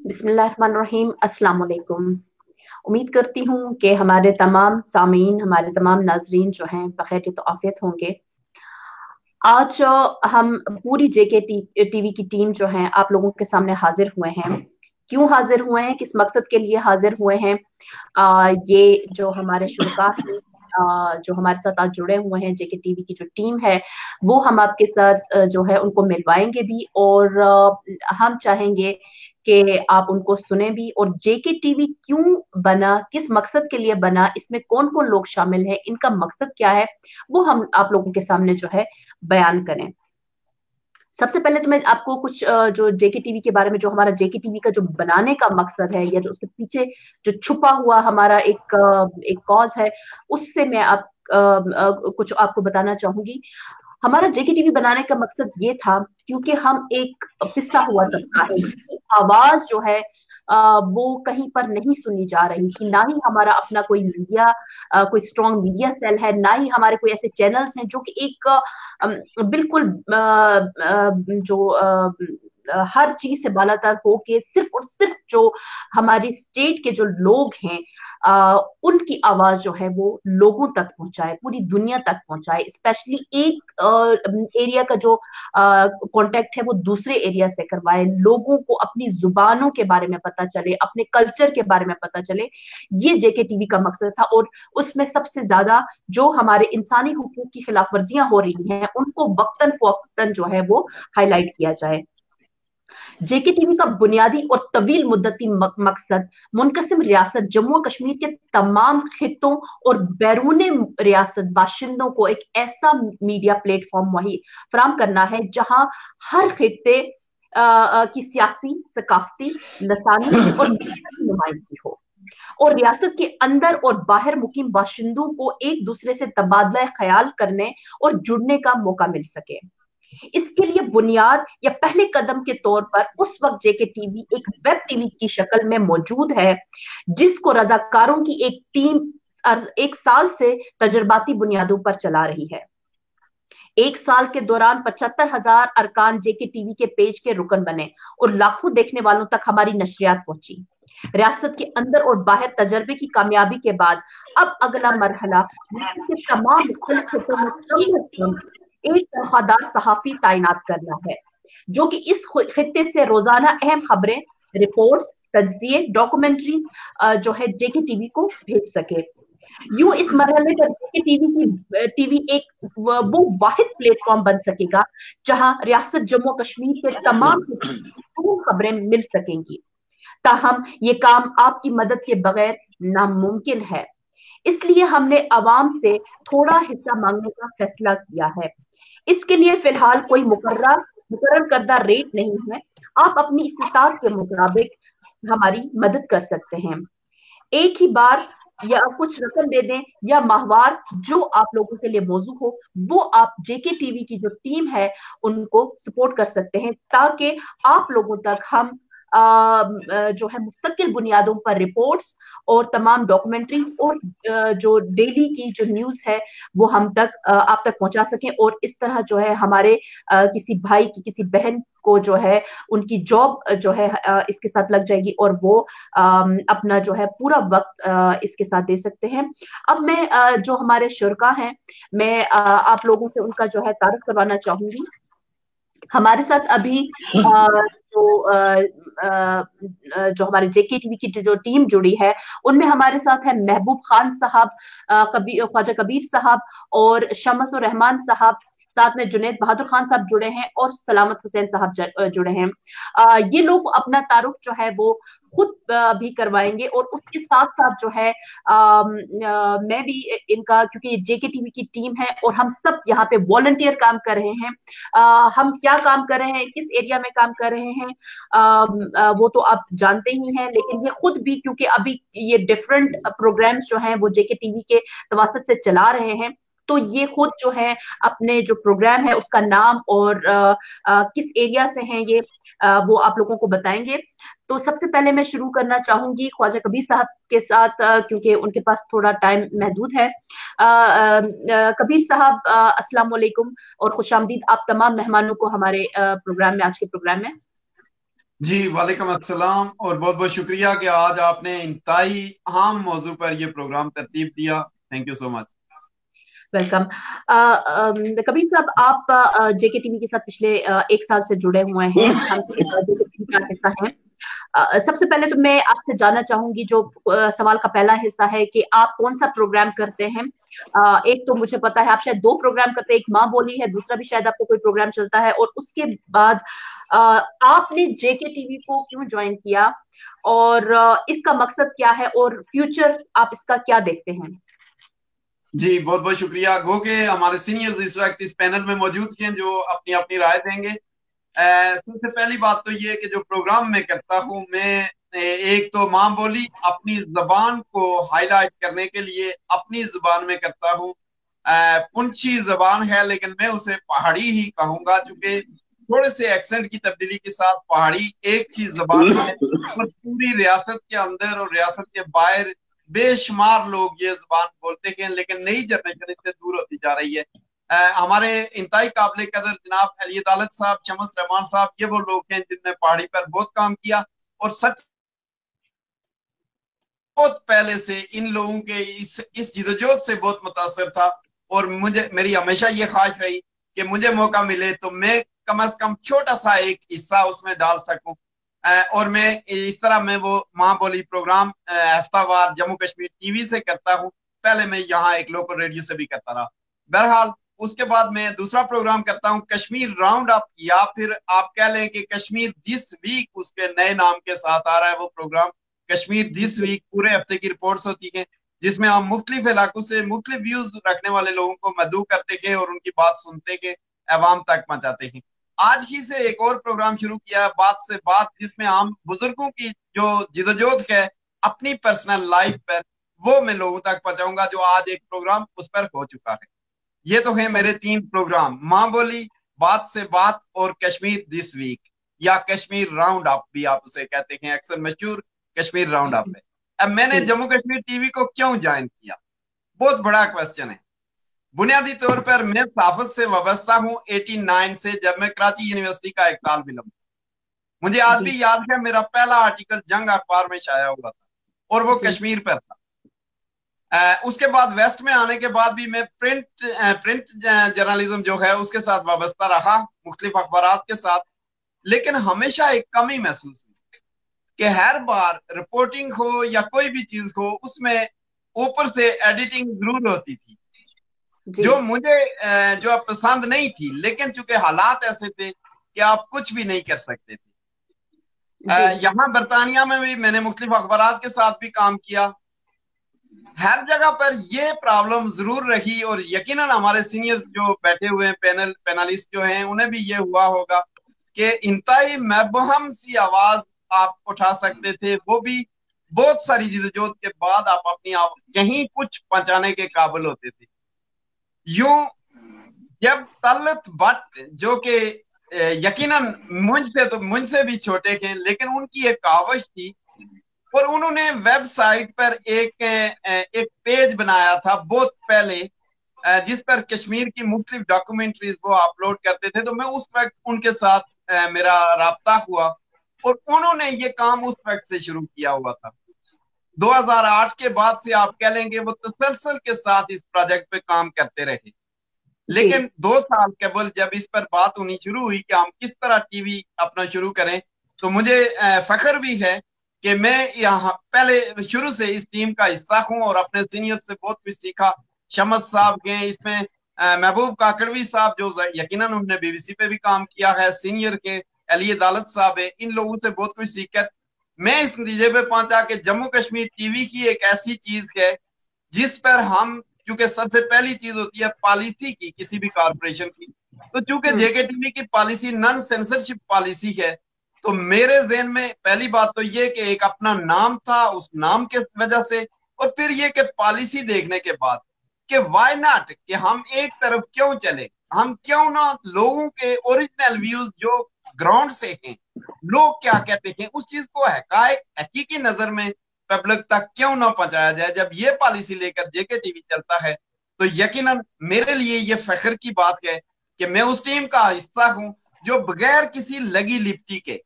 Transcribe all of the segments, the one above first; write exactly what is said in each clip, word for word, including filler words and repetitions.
बिस्मिल्लाहिर्रहमानिर्रहीम। अस्सलाम वालेकुम। उम्मीद करती हूँ कि हमारे तमाम सामीन, हमारे तमाम नाजरीन जो हैं बखैर तो आफियत होंगे। आज अ, हम पूरी जेके टी, टीवी की टीम जो है आप लोगों के सामने हाजिर हुए हैं। क्यों हाजिर हुए हैं, किस मकसद के लिए हाजिर हुए हैं, आ, ये जो हमारे शुरका हैं, आ, जो हमारे साथ आज जुड़े हुए हैं, जेके टीवी की जो टीम है वो हम आपके साथ अ, जो है उनको मिलवाएंगे भी, और अ, हम चाहेंगे कि आप उनको सुने भी। और जेके टीवी क्यों बना, किस मकसद के लिए बना, इसमें कौन कौन लोग शामिल हैं, इनका मकसद क्या है, वो हम आप लोगों के सामने जो है बयान करें। सबसे पहले तो मैं आपको कुछ अ, जो जेके टीवी के बारे में, जो हमारा जेके टीवी का जो बनाने का मकसद है, या जो उसके पीछे जो छुपा हुआ हमारा एक अ, एक कॉज है, उससे मैं आप अ, अ, कुछ आपको बताना चाहूंगी। हमारा जेके टीवी बनाने का मकसद ये था क्योंकि हम एक पिसा हुआ तबका है जिसकी आवाज जो है अ, वो कहीं पर नहीं सुनी जा रही थी। ना ही हमारा अपना कोई मीडिया, अ, कोई स्ट्रॉन्ग मीडिया सेल है, ना ही हमारे कोई ऐसे चैनल्स हैं जो कि एक अम, बिल्कुल अ, अ, जो अ, अ, हर चीज से बालातर हो के सिर्फ और सिर्फ जो हमारी स्टेट के जो लोग हैं आ, उनकी आवाज जो है वो लोगों तक पहुंचाए, पूरी दुनिया तक पहुंचाए। स्पेशली एक एरिया का जो कांटेक्ट है वो दूसरे एरिया से करवाए, लोगों को अपनी जुबानों के बारे में पता चले, अपने कल्चर के बारे में पता चले। ये जेके टीवी का मकसद था। और उसमें सबसे ज्यादा जो हमारे इंसानी हुकूक की खिलाफ वर्जियां हो रही हैं उनको वक्तन फवक्तन जो है वो हाईलाइट किया जाए। जेके टीवी का बुनियादी और तवील मुद्दती मकसद मुनकसिम रियासत जम्मू कश्मीर के तमाम खितों और बैरून रियासत बाशिंदों को एक ऐसा मीडिया प्लेटफॉर्म वही फराम करना है जहां हर खिते की सियासी, सकाफती, लसानी और नुमाइंदगी हो, और रियासत के अंदर और बाहर मुकीम बाशिंदों को एक दूसरे से तबादला ख्याल करने और जुड़ने का मौका मिल सके। इसके लिए बुनियाद या पहले कदम के तौर पर उस वक्त जेके टीवी एक वेब टीवी की शक्ल में मौजूद है, जिसको रजाकारों की एक टीम एक साल से तजर्बाती बुनियादों पर चला रही है। एक साल के दौरान पचहत्तर हजार अरकान जेके टीवी के पेज के रुकन बने और लाखों देखने वालों तक हमारी नशरियात पहुंची। रियासत के अंदर और बाहर तजर्बे की कामयाबी के बाद अब अगला मरहला के तमाम मुख्तलिफ खितों में कम अज कम एक तनख्वाहदार सहाफी तैनात करना है, जो कि इस खित्ते से रोजाना अहम खबरें, रिपोर्ट्स, तज्जिए, डॉक्यूमेंट्रीज जो है जेके टीवी को भेज सके। यूं इस मरहले पर जेके टीवी की टीवी एक वो वाहिद प्लेटफॉर्म बन सकेगा जहां रियासत जम्मू कश्मीर के तमाम खबरें मिल सकेंगी। ताहम ये काम आपकी मदद के बगैर नामुमकिन है, इसलिए हमने अवाम से थोड़ा हिस्सा मांगने का फैसला किया है। इसके लिए फिलहाल कोई मुकर्रर मुकर्रर करदा रेट नहीं है। आप अपनी इस्तात के मुताबिक हमारी मदद कर सकते हैं। एक ही बार या कुछ रकम दे दें, या माहवार, जो आप लोगों के लिए मौजू हो, वो आप जेके टीवी की जो टीम है उनको सपोर्ट कर सकते हैं, ताकि आप लोगों तक हम आ, जो है मुस्तकिल बुनियादों पर रिपोर्ट्स और तमाम डॉक्यूमेंट्रीज और जो डेली की जो न्यूज है वो हम तक आप तक पहुंचा सकें। और इस तरह जो है हमारे किसी भाई की, किसी बहन को जो है उनकी जॉब जो है इसके साथ लग जाएगी और वो अपना जो है पूरा वक्त इसके साथ दे सकते हैं। अब मैं जो हमारे शुरका हैं, मैं आप लोगों से उनका जो है तारुफ करवाना चाहूंगी। हमारे साथ अभी जो जो हमारे जेके टीवी की जो टीम जुड़ी है उनमें हमारे साथ है महबूब खान साहब, कबीर ख्वाजा कबीर साहब और शमस रहमान साहब, साथ में जुनैद बहादुर खान साहब जुड़े हैं और सलामत हुसैन साहब जुड़े हैं। आ, ये लोग अपना तारुफ जो है वो खुद भी करवाएंगे, और उसके साथ साथ जो है आ, आ, मैं भी इनका, क्योंकि जेके टीवी की टीम है और हम सब यहाँ पे वॉलंटियर काम कर रहे हैं। आ, हम क्या काम कर रहे हैं, किस एरिया में काम कर रहे हैं, आ, आ, वो तो आप जानते ही हैं, लेकिन ये खुद भी, क्योंकि अभी ये डिफरेंट प्रोग्राम्स जो हैं वो जेके टीवी के तवासत से चला रहे हैं, तो ये खुद जो है अपने जो प्रोग्राम है उसका नाम और आ, आ, किस एरिया से हैं ये आ, वो आप लोगों को बताएंगे। तो सबसे पहले मैं शुरू करना चाहूंगी ख्वाजा कबीर साहब के साथ, क्योंकि उनके पास थोड़ा टाइम महदूद है। आ, आ, कबीर साहब, अस्सलाम वालेकुम और खुशामदीद आप तमाम मेहमानों को हमारे प्रोग्राम में, आज के प्रोग्राम में। जी वालेकुम अस्सलाम, और बहुत बहुत शुक्रिया कि आज आपने इंतहाई अहम मौजू पर ये प्रोग्राम तरतीब दिया। Thank you so much. Welcome. Kabir साहब, आप जेके टीवी के साथ पिछले अ, एक साल से जुड़े हुए हैं। हम जेके टीवी का हिस्सा हैं। अ, सबसे पहले तो मैं आपसे जानना चाहूंगी, जो अ, सवाल का पहला हिस्सा है कि आप कौन सा प्रोग्राम करते हैं। अ, एक तो मुझे पता है आप शायद दो प्रोग्राम करते हैं, एक माँ बोली है, दूसरा भी शायद आपको कोई प्रोग्राम चलता है, और उसके बाद अ, आपने जेके टीवी को क्यों ज्वाइन किया, और अ, इसका मकसद क्या है, और फ्यूचर आप इसका क्या देखते हैं। जी बहुत बहुत शुक्रिया। गो के हमारे सीनियर्स इस वक्त इस पैनल में मौजूद हैं जो अपनी अपनी राय देंगे। अ, सबसे पहली बात तो ये कि जो प्रोग्राम मैं करता हूँ, मैं ए, एक तो माँ बोली अपनी जबान को हाईलाइट करने के लिए अपनी जबान में करता हूँ। अ, पुंछी जबान है लेकिन मैं उसे पहाड़ी ही कहूंगा, चूंकि थोड़े से एक्सेंट की तब्दीली के साथ पहाड़ी एक ही जबान है, और पूरी रियासत के अंदर और रियासत के बाहर बेशुमार लोग ये जबान बोलते हैं, लेकिन नई जनरेशन इससे दूर होती जा रही है। अ, हमारे इंतहाई काबिल कदर जनाब अली अदालत साहब, शमस रहमान साहब, ये वो लोग हैं जिनने पहाड़ी पर बहुत काम किया, और सच बहुत पहले से इन लोगों के इस इस जिदोजहद से बहुत मुतासर था। और मुझे मेरी हमेशा ये ख्वाहिश रही कि मुझे मौका मिले तो मैं कम अज कम छोटा सा एक हिस्सा उसमें डाल सकूं। अ, और मैं इस तरह मैं वो माँ बोली प्रोग्राम अ, हफ्तावार जम्मू कश्मीर टीवी से करता हूँ। पहले मैं यहाँ एक लोकल रेडियो से भी करता रहा। बहरहाल उसके बाद मैं दूसरा प्रोग्राम करता हूँ कश्मीर राउंड अप, या फिर आप कह लें कि कश्मीर दिस वीक उसके नए नाम के साथ आ रहा है वो प्रोग्राम। कश्मीर दिस जी। वीक पूरे हफ्ते की रिपोर्ट्स होती हैं, जिसमें हम मुख्तलिफ इलाकों से मुख्तलिफ व्यूज रखने वाले लोगों को मदऊ करते हैं और उनकी बात सुनते हैं, अवाम तक पहुंचाते हैं। आज ही से एक और प्रोग्राम शुरू किया, बात से बात, जिसमें हम बुजुर्गों की जो जिदोजहद है अपनी पर्सनल लाइफ पर, वो मैं लोगों तक पहुंचाऊंगा, जो आज एक प्रोग्राम उस पर हो चुका है। ये तो है मेरे तीन प्रोग्राम, माँ बोली, बात से बात, और कश्मीर दिस वीक, या कश्मीर राउंड अप भी आप उसे कहते हैं, अक्सर मशहूर कश्मीर राउंड अप है। अब मैंने जी। जम्मू कश्मीर टीवी को क्यों ज्वाइन किया, बहुत बड़ा क्वेश्चन है। बुनियादी तौर पर मैं सहाफत से वाबस्ता हूँ एटी नाइन से, जब मैं कराची यूनिवर्सिटी का एक तालिब इल्म। मुझे आज जी। भी याद है मेरा पहला आर्टिकल जंग अखबार में छाया हुआ था, और वो जी। कश्मीर पर था। अ, उसके बाद वेस्ट में आने के बाद भी मैं प्रिंट प्रिंट जर्नलिज्म जो है उसके साथ वाबस्ता रहा, मुख्तलिफ अखबार के साथ। लेकिन हमेशा एक कमी महसूस हुई कि हर बार रिपोर्टिंग हो या कोई भी चीज हो, उसमें ऊपर से एडिटिंग जरूर होती थी, जी। जो मुझे अ, जो पसंद नहीं थी। लेकिन चूंकि हालात ऐसे थे कि आप कुछ भी नहीं कर सकते थे। अ, जी। यहाँ बरतानिया में भी मैंने मुख्तलिफ अखबार के साथ भी काम किया। हर जगह पर ये प्रॉब्लम जरूर रही, और यकीनन हमारे सीनियर्स जो बैठे हुए हैं, पैनल पैनलिस्ट जो हैं, उन्हें भी ये हुआ होगा कि इंतहाई महबहम सी आवाज आप उठा सकते थे, वो भी बहुत सारी जद्दोजहद के बाद आप अपनी आव- कहीं कुछ पहुंचाने के काबिल होते थे। यूं जब तलत भट्ट, जो कि अ, यकीनन मुझसे तो मुझसे भी छोटे थे, लेकिन उनकी एक कावश थी, और उन्होंने वेबसाइट पर एक एक पेज बनाया था बहुत पहले, जिस पर कश्मीर की मुख्तलिफ डॉक्यूमेंट्रीज वो अपलोड करते थे। तो मैं उस वक्त उनके साथ मेरा राब्ता हुआ, और उन्होंने ये काम उस वक्त से शुरू किया हुआ था। दो हज़ार आठ के बाद से आप कह लेंगे वो तसलसल के साथ इस प्रोजेक्ट पे काम करते रहे। जी। लेकिन दो साल कबल जब इस पर बात होनी शुरू हुई कि हम किस तरह टीवी अपना शुरू करें, तो मुझे फख्र भी है कि मैं यहाँ पहले शुरू से इस टीम का हिस्सा हूँ, और अपने सीनियर से बहुत कुछ सीखा। शमस साहब के इसमें, महबूब काकड़वी साहब जो यकीनन उन्होंने बीबीसी पे भी काम किया है, सीनियर के अली अदालत साहब है, इन लोगों से बहुत कुछ सीखकर मैं इस नतीजे पे पहुंचा कि जम्मू कश्मीर टीवी की एक ऐसी चीज है जिस पर हम, क्योंकि सबसे पहली चीज होती है पॉलिसी की किसी भी कॉरपोरेशन की, तो चूंकि हम्म। जेके टीवी की पॉलिसी नॉन सेंसरशिप पॉलिसी है, तो मेरे जहन में पहली बात तो ये कि एक अपना नाम था, उस नाम के वजह से, और फिर ये कि पॉलिसी देखने के बाद कि वाई नॉट, कि हम एक तरफ क्यों चले, हम क्यों ना लोगों के ओरिजिनल व्यूज जो ग्राउंड से हैं, लोग क्या कहते हैं, उस चीज को हकायक हकीकी नजर में पब्लिक तक क्यों ना पहुंचाया जाए। जब ये पॉलिसी लेकर जेके टीवी चलता है, तो यकीनन मेरे लिए ये फख्र की बात है कि मैं उस टीम का हिस्सा हूं जो बगैर किसी लगी लिपटी के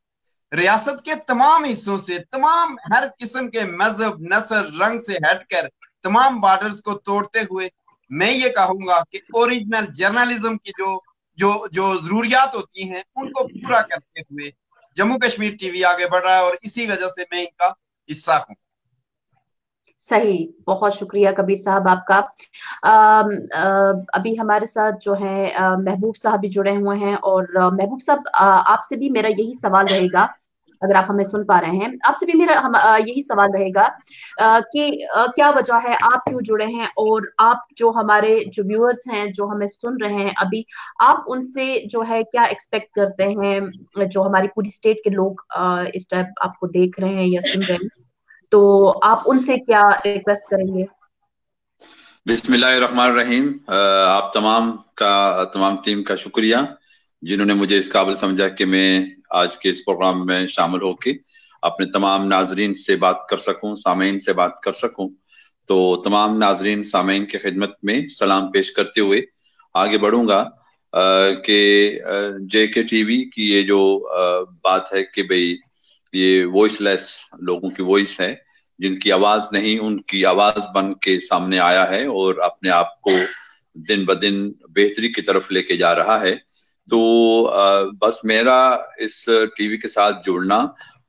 ریاست کے تمام حصوں سے، تمام ہر قسم کے مذہب، نسل، رنگ سے ہٹ کر تمام بارڈرز کو توڑتے ہوئے میں یہ کہوں گا کہ اوریجنل جرنلزم کی جو جو جو ضروریات ہوتی ہیں ان کو پورا کرتے ہوئے جموں کشمیر ٹی وی آگے بڑھ رہا ہے، اور اسی وجہ سے میں ان کا حصہ ہوں۔ صحیح، بہت شکریہ کبیر صاحب آپ کا۔ آم، آ، ابھی ہمارے ساتھ جو ہے آ، محبوب صاحب بھی جڑے ہوئے ہیں، اور آ، محبوب صاحب آ، آپ سے بھی میرا یہی سوال رہے گا، اگر آپ ہمیں سن پا رہے ہیں، آپ سے بھی میرا ہم- آ، یہی سوال رہے گا آ، کہ آ، کیا وجہ ہے آپ کیوں جڑے ہیں، اور آپ جو ہمارے جو ویورز ہیں جو ہمیں سن رہے ہیں ابھی، آپ ان سے جو ہے کیا ایکسپیکٹ کرتے ہیں، جو ہماری پوری اسٹیٹ کے لوگ آ، اس ٹائم آپ کو دیکھ رہے ہیں یا سن رہے ہیں، تو آپ ان سے کیا ریکویسٹ کریں گے؟ بسم اللہ الرحمن الرحیم۔ آپ تمام کا تمام ٹیم کا شکریہ جنہوں نے مجھے اس قابل سمجھا کہ میں آج کے اس پروگرام میں شامل ہو کے اپنے تمام ناظرین سے بات کر سکوں، سامعین سے بات کر سکوں۔ تو تمام ناظرین سامعین کی خدمت میں سلام پیش کرتے ہوئے آگے بڑھوں گا کہ جے کے ٹی وی کی یہ جو بات ہے کہ بھئی یہ وائس لیس لوگوں کی وائس ہے، جن کی آواز نہیں، ان کی آواز بن کے سامنے آیا ہے اور اپنے آپ کو دن بدن بہتری کی طرف لے کے جا رہا ہے۔ تو بس میرا اس ٹی وی کے ساتھ جڑنا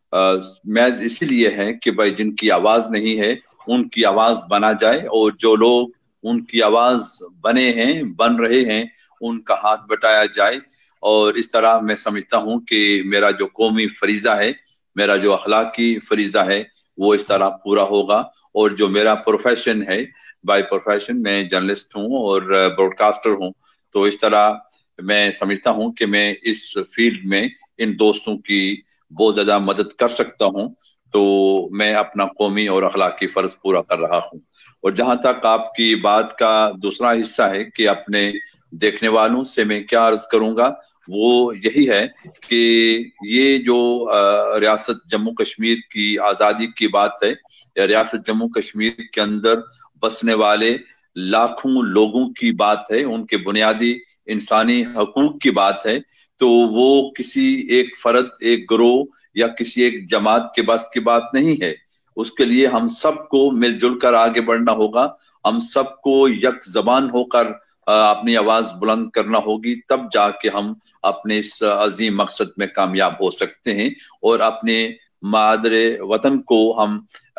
محض اسی لیے ہے کہ بھائی جن کی آواز نہیں ہے ان کی آواز بنا جائے، اور جو لوگ ان کی آواز بنے ہیں، بن رہے ہیں، ان کا ہاتھ بٹایا جائے۔ اور اس طرح میں سمجھتا ہوں کہ میرا جو قومی فریضہ ہے، میرا جو اخلاقی فریضہ ہے، وہ اس طرح پورا ہوگا۔ اور جو میرا پروفیشن ہے، بائی پروفیشن میں جرنلسٹ ہوں اور براڈ کاسٹر ہوں، تو اس طرح میں سمجھتا ہوں کہ میں اس فیلڈ میں ان دوستوں کی بہت زیادہ مدد کر سکتا ہوں، تو میں اپنا قومی اور اخلاقی فرض پورا کر رہا ہوں۔ اور جہاں تک آپ کی بات کا دوسرا حصہ ہے کہ اپنے دیکھنے والوں سے میں کیا عرض کروں گا، وہ یہی ہے کہ یہ جو ریاست جموں کشمیر کی آزادی کی بات ہے، یا ریاست جموں کشمیر کے اندر بسنے والے لاکھوں لوگوں کی بات ہے، ان کے بنیادی انسانی حقوق کی بات ہے، تو وہ کسی ایک فرد، ایک گروہ یا کسی ایک جماعت کے بس کی بات نہیں ہے۔ اس کے لیے ہم سب کو مل جل کر آگے بڑھنا ہوگا، ہم سب کو یک زبان ہو کر اپنی آواز بلند کرنا ہوگی، تب جا کے ہم اپنے اس عظیم مقصد میں کامیاب ہو سکتے ہیں، اور اپنے مادر وطن کو ہم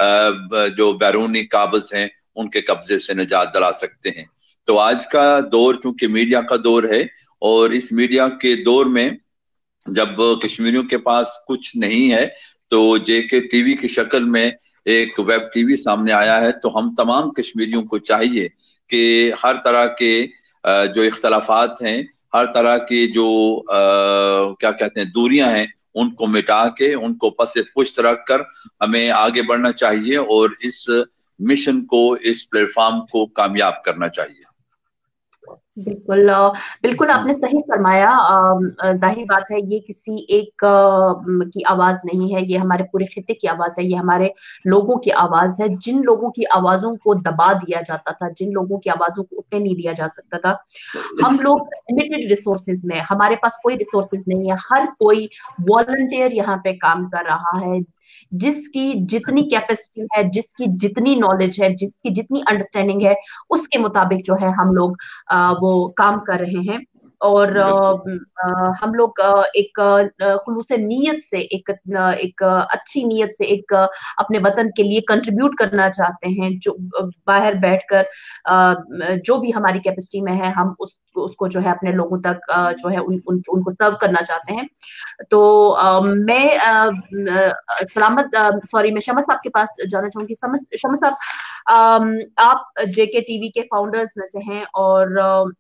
جو بیرونی قابض ہیں ان کے قبضے سے نجات دلا سکتے ہیں۔ تو آج کا دور چونکہ میڈیا کا دور ہے، اور اس میڈیا کے دور میں جب کشمیریوں کے پاس کچھ نہیں ہے، تو جے کے ٹی وی کی شکل میں ایک ویب ٹی وی سامنے آیا ہے، تو ہم تمام کشمیریوں کو چاہیے کہ ہر طرح کے جو اختلافات ہیں، ہر طرح کی جو کیا کہتے ہیں دوریاں ہیں، ان کو مٹا کے، ان کو پس پشت رکھ کر ہمیں آگے بڑھنا چاہیے، اور اس مشن کو، اس پلیٹ فارم کو کامیاب کرنا چاہیے۔ بالکل بالکل آپ نے صحیح فرمایا۔ ظاہر بات ہے یہ کسی ایک کی آواز نہیں ہے، یہ ہمارے پورے خطے کی آواز ہے، یہ ہمارے لوگوں کی آواز ہے، جن لوگوں کی آوازوں کو دبا دیا جاتا تھا، جن لوگوں کی آوازوں کو اٹھنے نہیں دیا جا سکتا تھا۔ ہم لوگ لمیٹڈ ریسورسز میں، ہمارے پاس کوئی ریسورسز نہیں ہے، ہر کوئی والنٹیئر یہاں پہ کام کر رہا ہے، جس کی جتنی کیپیسٹی ہے، جس کی جتنی نالج ہے، جس کی جتنی انڈرسٹینڈنگ ہے، اس کے مطابق جو ہے ہم لوگ وہ کام کر رہے ہیں۔ اور ہم لوگ ایک خلوص نیت سے، ایک ایک اچھی نیت سے ایک اپنے وطن کے لیے کنٹریبیوٹ کرنا چاہتے ہیں، جو باہر بیٹھ کر جو بھی ہماری کیپیسٹی میں ہے، ہم اس اس کو جو ہے اپنے لوگوں تک جو ہے ان ان کو سرو کرنا چاہتے ہیں۔ تو میں سلامت سوری میں شمس صاحب کے پاس جانا چاہوں گی۔ شمس صاحب، آپ جے کے ٹی وی کے فاؤنڈرز میں سے ہیں، اور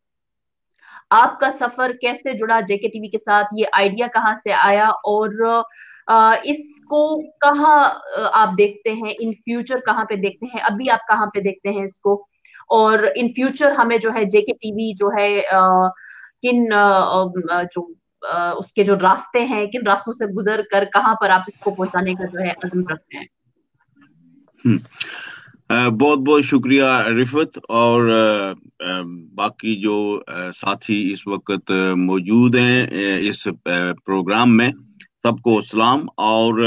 آپ کا سفر کیسے جڑا جے کے ٹی وی کے ساتھ؟ یہ آئیڈیا کہاں سے آیا، اور اس کو کہاں آپ دیکھتے ہیں ان فیوچر، کہاں پہ دیکھتے ہیں ابھی، آپ کہاں پہ دیکھتے ہیں اس کو، اور ان فیوچر ہمیں جو ہے جے کے ٹی وی جو ہے کن جو اس کے جو راستے ہیں، کن راستوں سے گزر کر کہاں پر آپ اس کو پہنچانے کا جو ہے عزم رکھتے ہیں؟ بہت بہت شکریہ رفت، اور باقی جو ساتھی اس وقت موجود ہیں اس پروگرام میں، سب کو سلام. اور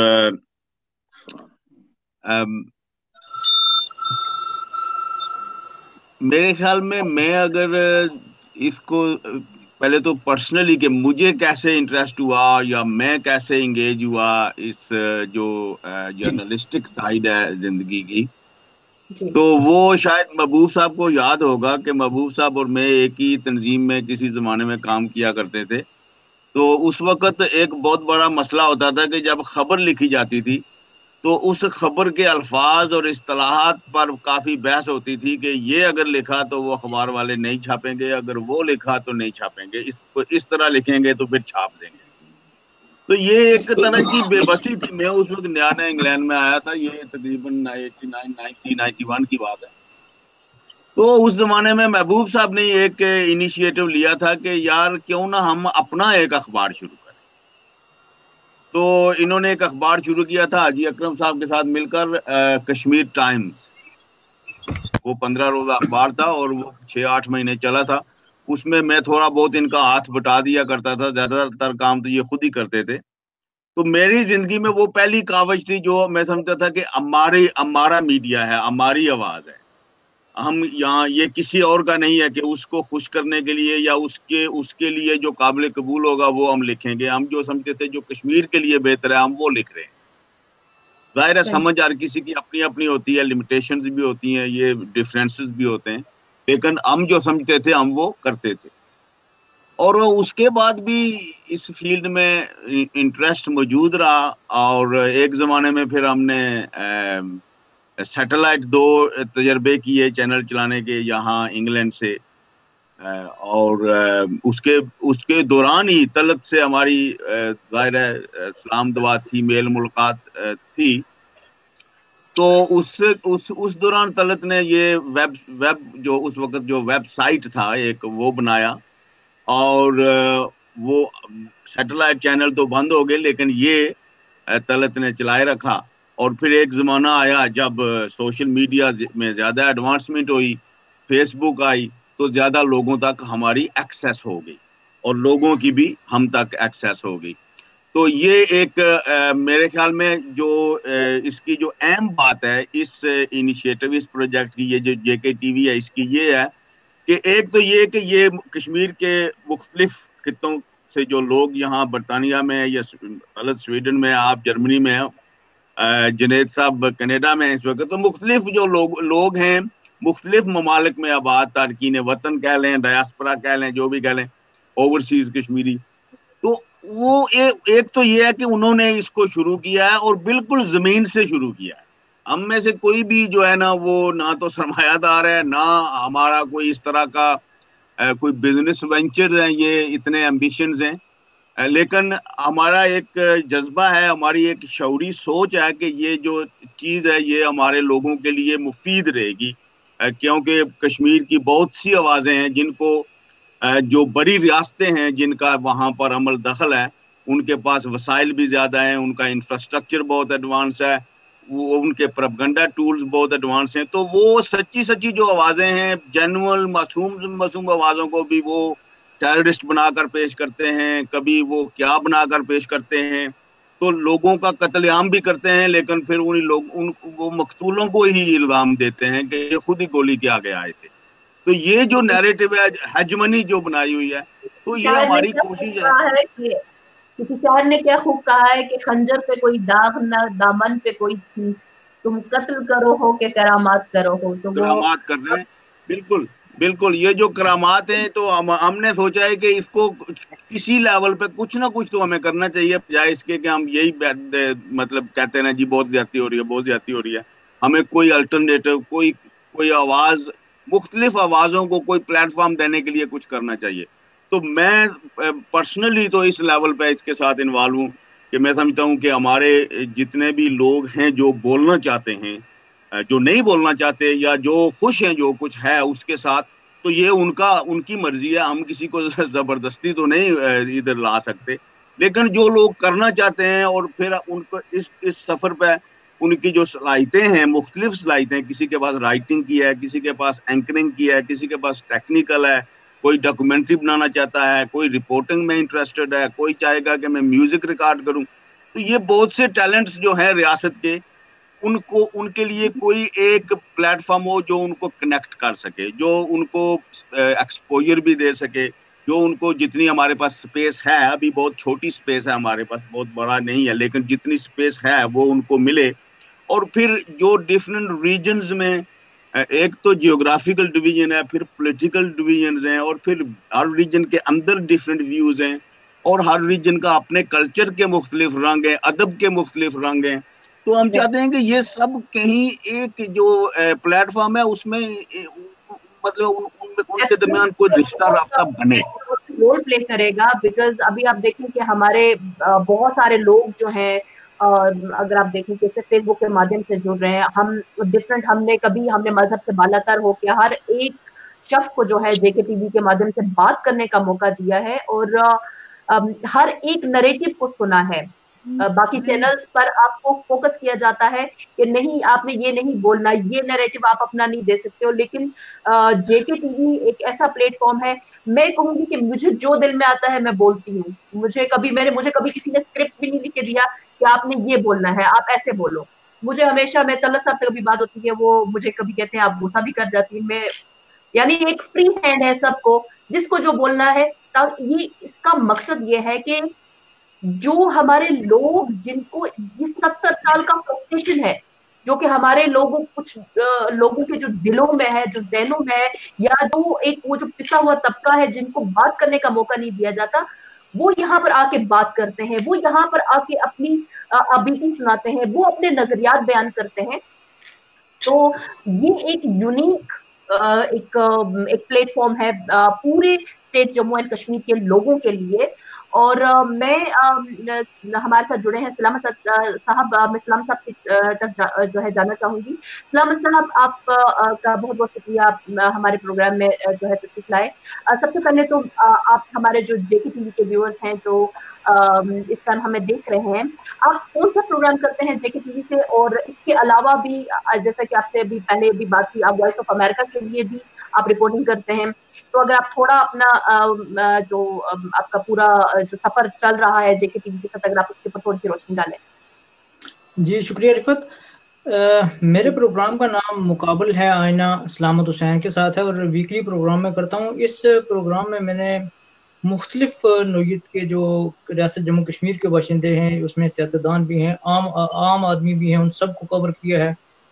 میرے خیال میں میں اگر اس کو پہلے تو پرسنلی کہ مجھے کیسے انٹرسٹ ہوا یا میں کیسے انگیج ہوا اس جو جرنلسٹک سائیڈ ہے زندگی کی, تو وہ شاید محبوب صاحب کو یاد ہوگا کہ محبوب صاحب اور میں ایک ہی تنظیم میں کسی زمانے میں کام کیا کرتے تھے. تو اس وقت ایک بہت بڑا مسئلہ ہوتا تھا کہ جب خبر لکھی جاتی تھی تو اس خبر کے الفاظ اور اصطلاحات پر کافی بحث ہوتی تھی کہ یہ اگر لکھا تو وہ اخبار والے نہیں چھاپیں گے, اگر وہ لکھا تو نہیں چھاپیں گے, اس کو اس طرح لکھیں گے تو پھر چھاپ دیں گے. تو یہ ایک طرح کی بے بسی تھی. میں اس وقت نیا نیا انگلینڈ میں آیا تھا, یہ تقریباً ninety nine ninety ninety one کی بات ہے. تو اس زمانے میں محبوب صاحب نے ایک انیشیٹو لیا تھا کہ یار کیوں نہ ہم اپنا ایک اخبار شروع کریں. تو انہوں نے ایک اخبار شروع کیا تھا حاجی اکرم صاحب کے ساتھ مل کر, کشمیر ٹائمز. وہ پندرہ روزہ اخبار تھا اور وہ چھ آٹھ مہینے چلا تھا. اس میں میں تھوڑا بہت ان کا ہاتھ بٹا دیا کرتا تھا, زیادہ تر کام تو یہ خود ہی کرتے تھے. تو میری زندگی میں وہ پہلی کاوش تھی جو میں سمجھتا تھا کہ ہماری ہمارا میڈیا ہے, ہماری آواز ہے. ہم یہاں یہ کسی اور کا نہیں ہے کہ اس کو خوش کرنے کے لیے یا اس کے اس کے لیے جو قابل قبول ہوگا وہ ہم لکھیں گے. ہم جو سمجھتے تھے جو کشمیر کے لیے بہتر ہے ہم وہ لکھ رہے ہیں. ظاہر ہے سمجھ ہر کسی کی اپنی اپنی ہوتی ہے, لمیٹیشنز بھی ہوتی ہیں, یہ ڈفرینسز بھی ہوتے ہیں, لیکن ہم جو سمجھتے تھے ہم وہ کرتے تھے. اور اس کے بعد بھی اس فیلڈ میں انٹرسٹ موجود رہا. اور ایک زمانے میں پھر ہم نے سیٹلائٹ دو تجربے کیے چینل چلانے کے یہاں انگلینڈ سے, اور اس کے اس کے دوران ہی طلعت سے ہماری ظاہر ہے سلام دعا تھی, میل ملاقات تھی. تو اس اس اس دوران طلعت نے یہ ویب ویب جو اس وقت جو ویب سائٹ تھا ایک وہ بنایا, اور وہ سیٹلائٹ چینل تو بند ہو گئے لیکن یہ طلعت نے چلائے رکھا. اور پھر ایک زمانہ آیا جب سوشل میڈیا میں زیادہ ایڈوانسمنٹ ہوئی, فیس بک آئی, تو زیادہ لوگوں تک ہماری ایکسیس ہو گئی اور لوگوں کی بھی ہم تک ایکسیس ہو گئی. تو یہ ایک میرے خیال میں جو اس کی جو اہم بات ہے اس انیشیٹو اس پروجیکٹ کی, یہ جو جے کے ٹی وی ہے, اس کی یہ ہے کہ ایک تو یہ کہ یہ کشمیر کے مختلف خطوں سے جو لوگ یہاں برطانیہ میں یا غلط سویڈن میں, آپ جرمنی میں ہیں, جنید صاحب کینیڈا میں اس وقت, تو مختلف جو لوگ لوگ ہیں مختلف ممالک میں آباد, تارکین وطن کہہ لیں, ڈایاسپورا کہہ لیں, جو بھی کہہ لیں, اوورسیز کشمیری. تو وہ ایک تو یہ ہے کہ انہوں نے اس کو شروع کیا ہے اور بالکل زمین سے شروع کیا ہے. ہم میں سے کوئی بھی جو ہے نا وہ نہ تو سرمایہ دار ہے, نہ ہمارا کوئی اس طرح کا کوئی بزنس وینچر ہے, یہ اتنے ایمبیشنز ہیں, لیکن ہمارا ایک جذبہ ہے, ہماری ایک شعوری سوچ ہے کہ یہ جو چیز ہے یہ ہمارے لوگوں کے لیے مفید رہے گی, کیونکہ کشمیر کی بہت سی آوازیں ہیں جن کو جو بڑی ریاستیں ہیں جن کا وہاں پر عمل دخل ہے, ان کے پاس وسائل بھی زیادہ ہیں, ان کا انفراسٹرکچر بہت ایڈوانس ہے, وہ ان کے پروپیگنڈا ٹولز بہت ایڈوانس ہیں. تو وہ سچی سچی جو آوازیں ہیں, جنرل معصوم معصوم آوازوں کو بھی وہ ٹیررسٹ بنا کر پیش کرتے ہیں, کبھی وہ کیا بنا کر پیش کرتے ہیں, تو لوگوں کا قتل عام بھی کرتے ہیں, لیکن پھر ان لوگ ان وہ مقتولوں کو ہی الزام دیتے ہیں کہ یہ خود ہی گولی کے آگے آئے تھے. تو یہ جو نیریٹو ہے, ہیجمنی جو بنائی ہوئی ہے, تو یہ ہماری کوشش ہے. کسی شاعر نے کیا خوب کہا ہے کہ خنجر پہ کوئی داغ نہ, دامن پہ کوئی چھین, تم قتل کرو ہو کہ کرامات کرو ہو. تو کرامات کر رہے ہیں, بالکل بالکل. یہ جو کرامات ہیں تو ہم ہم نے سوچا ہے کہ اس کو کسی لیول پہ کچھ نہ کچھ تو ہمیں کرنا چاہیے, بجائے اس کے کہ ہم یہی مطلب کہتے ہیں جی بہت زیادتی ہو رہی ہے بہت زیادتی ہو رہی ہے. ہمیں کوئی الٹرنیٹو, کوئی کوئی آواز, مختلف آوازوں کو کوئی پلیٹ فارم دینے کے لیے کچھ کرنا چاہیے. تو میں پرسنلی تو اس لیول پہ اس کے ساتھ انوالو ہوں کہ میں سمجھتا ہوں کہ ہمارے جتنے بھی لوگ ہیں جو بولنا چاہتے ہیں, جو نہیں بولنا چاہتے, یا جو خوش ہیں جو کچھ ہے اس کے ساتھ, تو یہ ان کا ان کی مرضی ہے, ہم کسی کو زبردستی تو نہیں ادھر لا سکتے. لیکن جو لوگ کرنا چاہتے ہیں اور پھر ان کو اس اس سفر پہ ان کی جو صلاحیتیں ہیں, مختلف صلاحیتیں, کسی کے پاس رائٹنگ کی ہے, کسی کے پاس اینکرنگ کی ہے, کسی کے پاس ٹیکنیکل ہے, کوئی ڈاکومنٹری بنانا چاہتا ہے, کوئی رپورٹنگ میں انٹرسٹڈ ہے, کوئی چاہے گا کہ میں میوزک ریکارڈ کروں. تو یہ بہت سے ٹیلنٹس جو ہیں ریاست کے، ان کو ان کے لیے کوئی ایک پلیٹ فارم ہو جو ان کو کنیکٹ کر سکے، جو ان کو ایکسپوجر بھی دے سکے، جو ان کو جتنی ہمارے پاس سپیس ہے، ابھی بہت چھوٹی سپیس ہے ہمارے پاس، بہت بڑا نہیں ہے، لیکن جتنی سپیس ہے وہ ان کو ملے. اور پھر جو ڈفرینٹ ریجنز میں ایک تو جیوگرافیکل ڈویژن ہے، پھر پولیٹیکل ڈویژنز ہیں، اور پھر ہر ریجن کے اندر ڈفرینٹ ویوز ہیں، اور ہر ریجن کا اپنے کلچر کے مختلف رنگ ہیں، ادب کے مختلف رنگ ہیں. تو ہم چاہتے ہیں کہ یہ سب کہیں ایک جو پلیٹ فارم ہے اس میں مطلب ان کے درمیان کوئی رشتہ رابطہ بنے، رول پلے کرے گا. بیکاز ابھی آپ دیکھیں کہ ہمارے بہت سارے لوگ جو ہیں، اگر آپ دیکھیں کہ فیس بک کے مادھیم سے جڑ رہے ہیں، ہم ڈفرینٹ، ہم نے کبھی ہم نے مذہب سے بالا تر ہو کے ہر ایک شخص کو جو ہے جے کے ٹی وی کے مادھیم سے بات کرنے کا موقع دیا ہے، اور ہر ایک نریٹو کو سنا ہے. باقی چینلز پر آپ کو فوکس کیا جاتا ہے کہ نہیں، آپ نے یہ نہیں بولنا، یہ نیریٹو آپ اپنا نہیں دے سکتے ہو. لیکن جے کے ٹی وی ایک ایسا پلیٹ فارم ہے، میں کہوں گی کہ مجھے جو دل میں آتا ہے میں بولتی ہوں. مجھے کبھی میں نے مجھے کبھی کسی نے اسکرپٹ بھی نہیں لکھ کے دیا کہ آپ نے یہ بولنا ہے، آپ ایسے بولو. مجھے ہمیشہ، میں طلعت صاحب سے کبھی بات ہوتی ہے، وہ مجھے کبھی کہتے ہیں آپ غصہ بھی کر جاتی ہیں. میں یعنی ایک فری ہینڈ ہے سب کو، جس کو جو بولنا ہے. یہ اس کا مقصد یہ ہے کہ جو ہمارے لوگ، جن کو یہ ستر سال کا فرسٹریشن ہے، جو کہ ہمارے لوگوں کچھ لوگوں کے جو دلوں میں ہے، جو ذہنوں میں ہے، یا جو ایک وہ جو پسا ہوا طبقہ ہے جن کو بات کرنے کا موقع نہیں دیا جاتا، وہ یہاں پر آ کے بات کرتے ہیں، وہ یہاں پر آ کے اپنی ابیتی سناتے ہیں، وہ اپنے نظریات بیان کرتے ہیں. تو یہ ایک یونیک ایک ایک پلیٹ فارم ہے پورے اسٹیٹ جموں اینڈ کشمیر کے لوگوں کے لیے. اور میں ہمارے ساتھ جڑے ہیں سلامت صاحب، میں سلامت صاحب تک جو ہے جانا چاہوں گی. سلامت صاحب، آپ کا بہت بہت شکریہ، آپ ہمارے پروگرام میں جو ہے تشریف لائے. سب سے پہلے تو آپ ہمارے جو جے کے ٹی وی کے ویورز ہیں جو اس ٹائم ہمیں دیکھ رہے ہیں، آپ کون سا پروگرام کرتے ہیں جے کے ٹی وی سے؟ اور اس کے علاوہ بھی جیسا کہ آپ سے ابھی پہلے بھی بات کی، آپ وائس آف امریکہ کے لیے بھی آپ رپورٹنگ کرتے ہیں. تو اگر آپ تھوڑا اپنا جو آپ کا پورا جو سفر چل رہا ہے جے کے ٹی وی کے ساتھ، اگر آپ اس کے اوپر تھوڑی سی روشنی ڈالیں. جی شکریہ رفت. میرے پروگرام کا نام مقابل ہے آئینہ سلامت حسین کے ساتھ ہے، اور ویکلی پروگرام میں کرتا ہوں. اس پروگرام میں میں نے مختلف نوعیت کے جو ریاست جموں کشمیر کے باشندے ہیں، اس میں سیاستدان بھی ہیں، عام عام آدمی بھی ہیں، ان سب کو کور کیا ہے.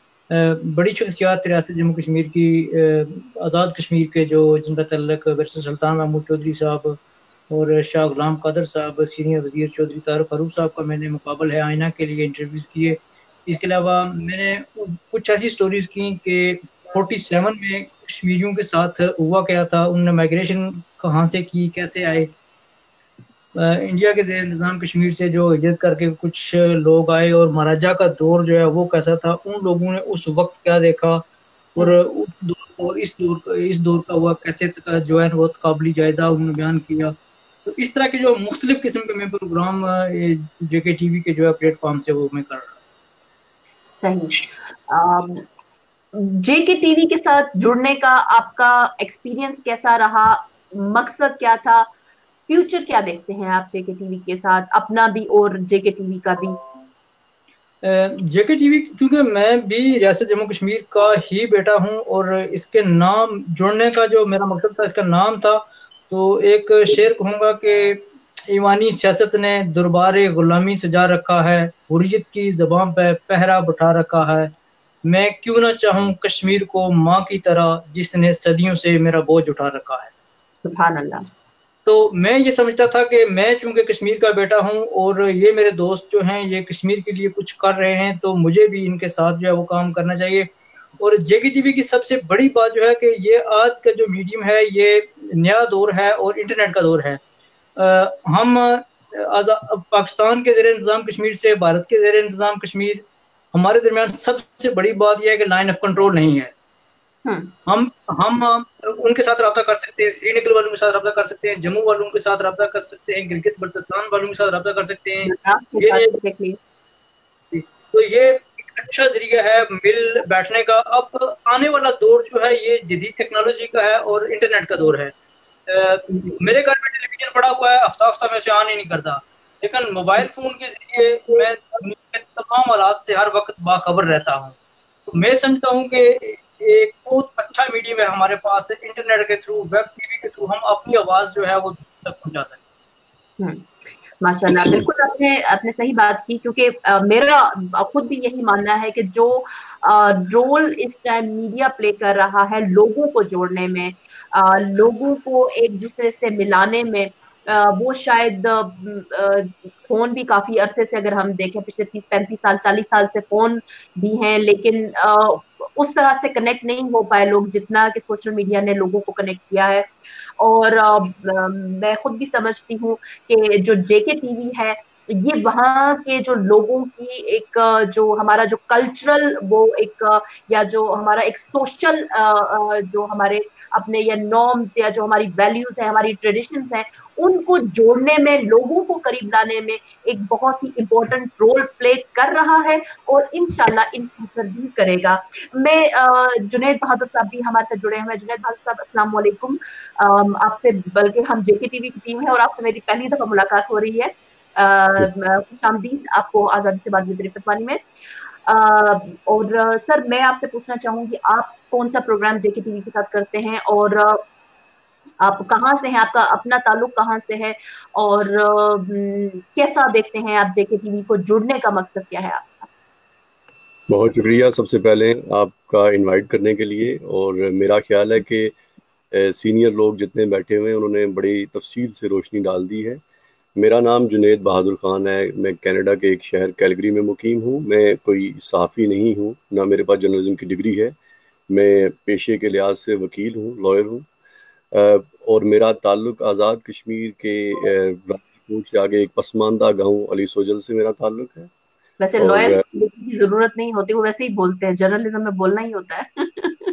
بڑی شخصیات ریاست جموں کشمیر کی، آزاد کشمیر کے جو جن کا تعلق بیرسٹر سلطان محمود چودھری صاحب اور شاہ غلام قادر صاحب، سینئر وزیر چودھری طاہر فاروق صاحب کا میں نے مقابل ہے آئینہ کے لیے انٹرویوز کیے. اس کے علاوہ میں نے کچھ ایسی سٹوریز کی کہ فورٹی سیون میں کشمیریوں کے ساتھ ہوا کیا تھا، انہوں نے مائگریشن کہاں سے کی، کیسے آئے، انڈیا کے زیر نظام کشمیر سے جو ہجرت کر کے کچھ لوگ آئے، اور مہاراجہ کا دور جو ہے وہ کیسا تھا، ان لوگوں نے اس وقت کیا دیکھا، اور اس دور اس دور کا ہوا کیسے جو ہے بہت قابل جائزہ انہوں نے بیان کیا. تو اس طرح کے جو مختلف قسم کے میں پروگرام جے کے ٹی وی کے جو ہے پلیٹ فارم سے وہ میں کر رہا ہوں. صحیح. جے کے ٹی وی کے ساتھ جڑنے کا آپ کا ایکسپیرینس کیسا رہا؟ مقصد کیا تھا؟ فیوچر کیا دیکھتے ہیں آپ جے کے ٹی وی کے ساتھ، اپنا بھی اور جے کے ٹی وی کا بھی؟ جے کے ٹی وی کیونکہ میں بھی ریاست جموں کشمیر کا ہی بیٹا ہوں، اور اس کے نام جڑنے کا جو میرا مقصد تھا، اس کا نام تھا، تو ایک شعر کہوں گا کہ ایوانی سیاست نے دربار غلامی سجا رکھا ہے، حریت کی زبان پہ پہرا بٹھا رکھا ہے، میں کیوں نہ چاہوں کشمیر کو ماں کی طرح جس نے صدیوں سے میرا بوجھ اٹھا رکھا ہے. سبحان اللہ. تو میں یہ سمجھتا تھا کہ میں چونکہ کشمیر کا بیٹا ہوں، اور یہ میرے دوست جو ہیں یہ کشمیر کے لیے کچھ کر رہے ہیں، تو مجھے بھی ان کے ساتھ جو ہے وہ کام کرنا چاہیے. اور جے کے ٹی وی کی سب سے بڑی بات جو ہے کہ یہ آج کا جو میڈیم ہے یہ نیا دور ہے اور انٹرنیٹ کا دور ہے. ہم پاکستان کے زیر انتظام کشمیر سے بھارت کے زیر انتظام کشمیر، ہمارے درمیان سب سے بڑی بات یہ ہے کہ لائن آف کنٹرول نہیں ہے. ہم ہم ان کے ساتھ رابطہ کر سکتے ہیں، سری نگر والوں کے ساتھ رابطہ کر سکتے ہیں، جموں والوں کے ساتھ رابطہ کر سکتے ہیں، گلگت بلتستان والوں کے ساتھ رابطہ کر سکتے ہیں. تو یہ ایک اچھا ذریعہ ہے مل بیٹھنے کا. اب آنے والا دور جو ہے یہ جدید ٹیکنالوجی کا ہے اور انٹرنیٹ کا دور ہے. میرے گھر میں ٹیلی ویژن پڑا ہوا ہے، ہفتہ ہفتہ میں اسے آن ہی نہیں کرتا. لیکن موبائل فون کے ذریعے میں دنیا کے تمام حالات سے ہر وقت باخبر رہتا ہوں. تو میں سمجھتا ہوں کہ ایک بہت اچھا میڈیم ہے ہمارے پاس, انٹرنیٹ کے تھرو, ویب ٹی وی کے تھرو ہم اپنی آواز جو ہے وہ دنیا تک پہنچا سکتے ہیں. ماشاء اللہ, بالکل آپ نے آپ نے صحیح بات کی, کیونکہ میرا خود بھی یہی ماننا ہے کہ جو رول اس ٹائم میڈیا پلے کر رہا ہے لوگوں کو جوڑنے میں, لوگوں کو ایک دوسرے سے ملانے میں, وہ شاید فون بھی کافی عرصے سے اگر ہم دیکھیں پچھلے تیس پینتیس سال چالیس سال سے فون بھی ہیں, لیکن اس طرح سے کنیکٹ نہیں ہو پائے لوگ جتنا کہ سوشل میڈیا نے لوگوں کو کنیکٹ کیا ہے. اور میں خود بھی سمجھتی ہوں کہ جو جے کے ٹی وی ہے یہ وہاں کے جو لوگوں کی ایک جو ہمارا جو کلچرل وہ ایک یا جو ہمارا ایک سوشل جو ہمارے اپنے یا نارمز یا جو ہماری ویلیوز ہیں, ہماری ٹریڈیشنز ہیں, ان کو جوڑنے میں, لوگوں کو قریب لانے میں ایک بہت ہی امپورٹنٹ رول پلے کر رہا ہے اور انشاءاللہ ان فیوچر بھی کرے گا. میں جنید بہادر صاحب بھی ہمارے ساتھ جڑے ہوئے ہیں. جنید بہادر صاحب السلام علیکم. آپ سے, بلکہ ہم جے کے ٹی وی کی ٹیم ہے اور آپ سے میری پہلی دفعہ ملاقات ہو رہی ہے. خوش آمدید آپ کو آزادی سے بات میری فتوانی میں. اور سر میں آپ سے پوچھنا چاہوں گی آپ کون سا پروگرام جے کے ٹی وی کے ساتھ کرتے ہیں اور آپ کہاں سے ہیں, آپ کا اپنا تعلق کہاں سے ہے, اور کیسا دیکھتے ہیں آپ جے کے ٹی وی کو جڑنے کا مقصد کیا ہے آپ کا؟ بہت شکریہ سب سے پہلے آپ کا انوائٹ کرنے کے لیے. اور میرا خیال ہے کہ سینئر لوگ جتنے بیٹھے ہوئے ہیں انہوں نے بڑی تفصیل سے روشنی ڈال دی ہے. میرا نام جنید بہادر خان ہے. میں کینیڈا کے ایک شہر کیلگری میں مقیم ہوں. میں کوئی صحافی نہیں ہوں, نہ میرے پاس جرنلزم کی ڈگری ہے. میں پیشے کے لحاظ سے وکیل ہوں, لائر ہوں. اور میرا تعلق آزاد کشمیر کے سے آگے ایک پسماندہ گاؤں علی سوجل سے میرا تعلق ہے. ویسے لائر کی ضرورت نہیں ہوتی, وہ ویسے ہی بولتے ہیں, جرنلزم میں بولنا ہی ہوتا ہے.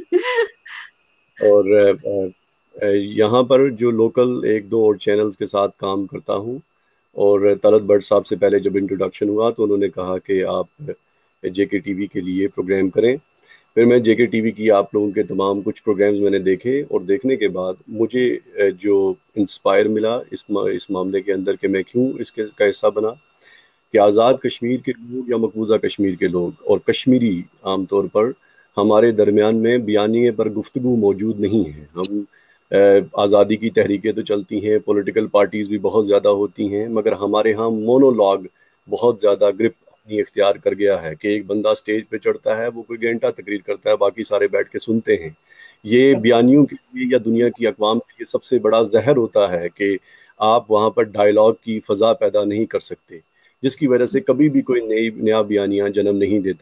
اور یہاں پر جو لوکل ایک دو اور چینلز کے ساتھ کام کرتا ہوں. اور طلعت بٹ صاحب سے پہلے جب انٹروڈکشن ہوا تو انہوں نے کہا کہ آپ جے کے ٹی وی کے لیے پروگرام کریں. پھر میں جے کے ٹی وی کی آپ لوگوں کے تمام کچھ پروگرامز میں نے دیکھے, اور دیکھنے کے بعد مجھے جو انسپائر ملا اس اس معاملے کے اندر کہ میں کیوں اس کے کا حصہ بنا, کہ آزاد کشمیر کے لوگ یا مقبوضہ کشمیر کے لوگ اور کشمیری عام طور پر ہمارے درمیان میں بیانیے پر گفتگو موجود نہیں ہے. ہم آزادی کی تحریکیں تو چلتی ہیں, پولیٹیکل پارٹیز بھی بہت زیادہ ہوتی ہیں, مگر ہمارے ہاں مونولاگ بہت زیادہ گرپ اپنی اختیار کر گیا ہے کہ ایک بندہ سٹیج پہ چڑھتا ہے, وہ کوئی گھنٹہ تقریر کرتا ہے, باقی سارے بیٹھ کے سنتے ہیں. یہ بیانیوں کے لیے یا دنیا کی اقوام کے لیے سب سے بڑا زہر ہوتا ہے کہ آپ وہاں پر ڈائیلاگ کی فضا پیدا نہیں کر سکتے, جس کی وجہ سے کبھی بھی کوئی نئی نیا بیانیہ جنم نہیں دیتا.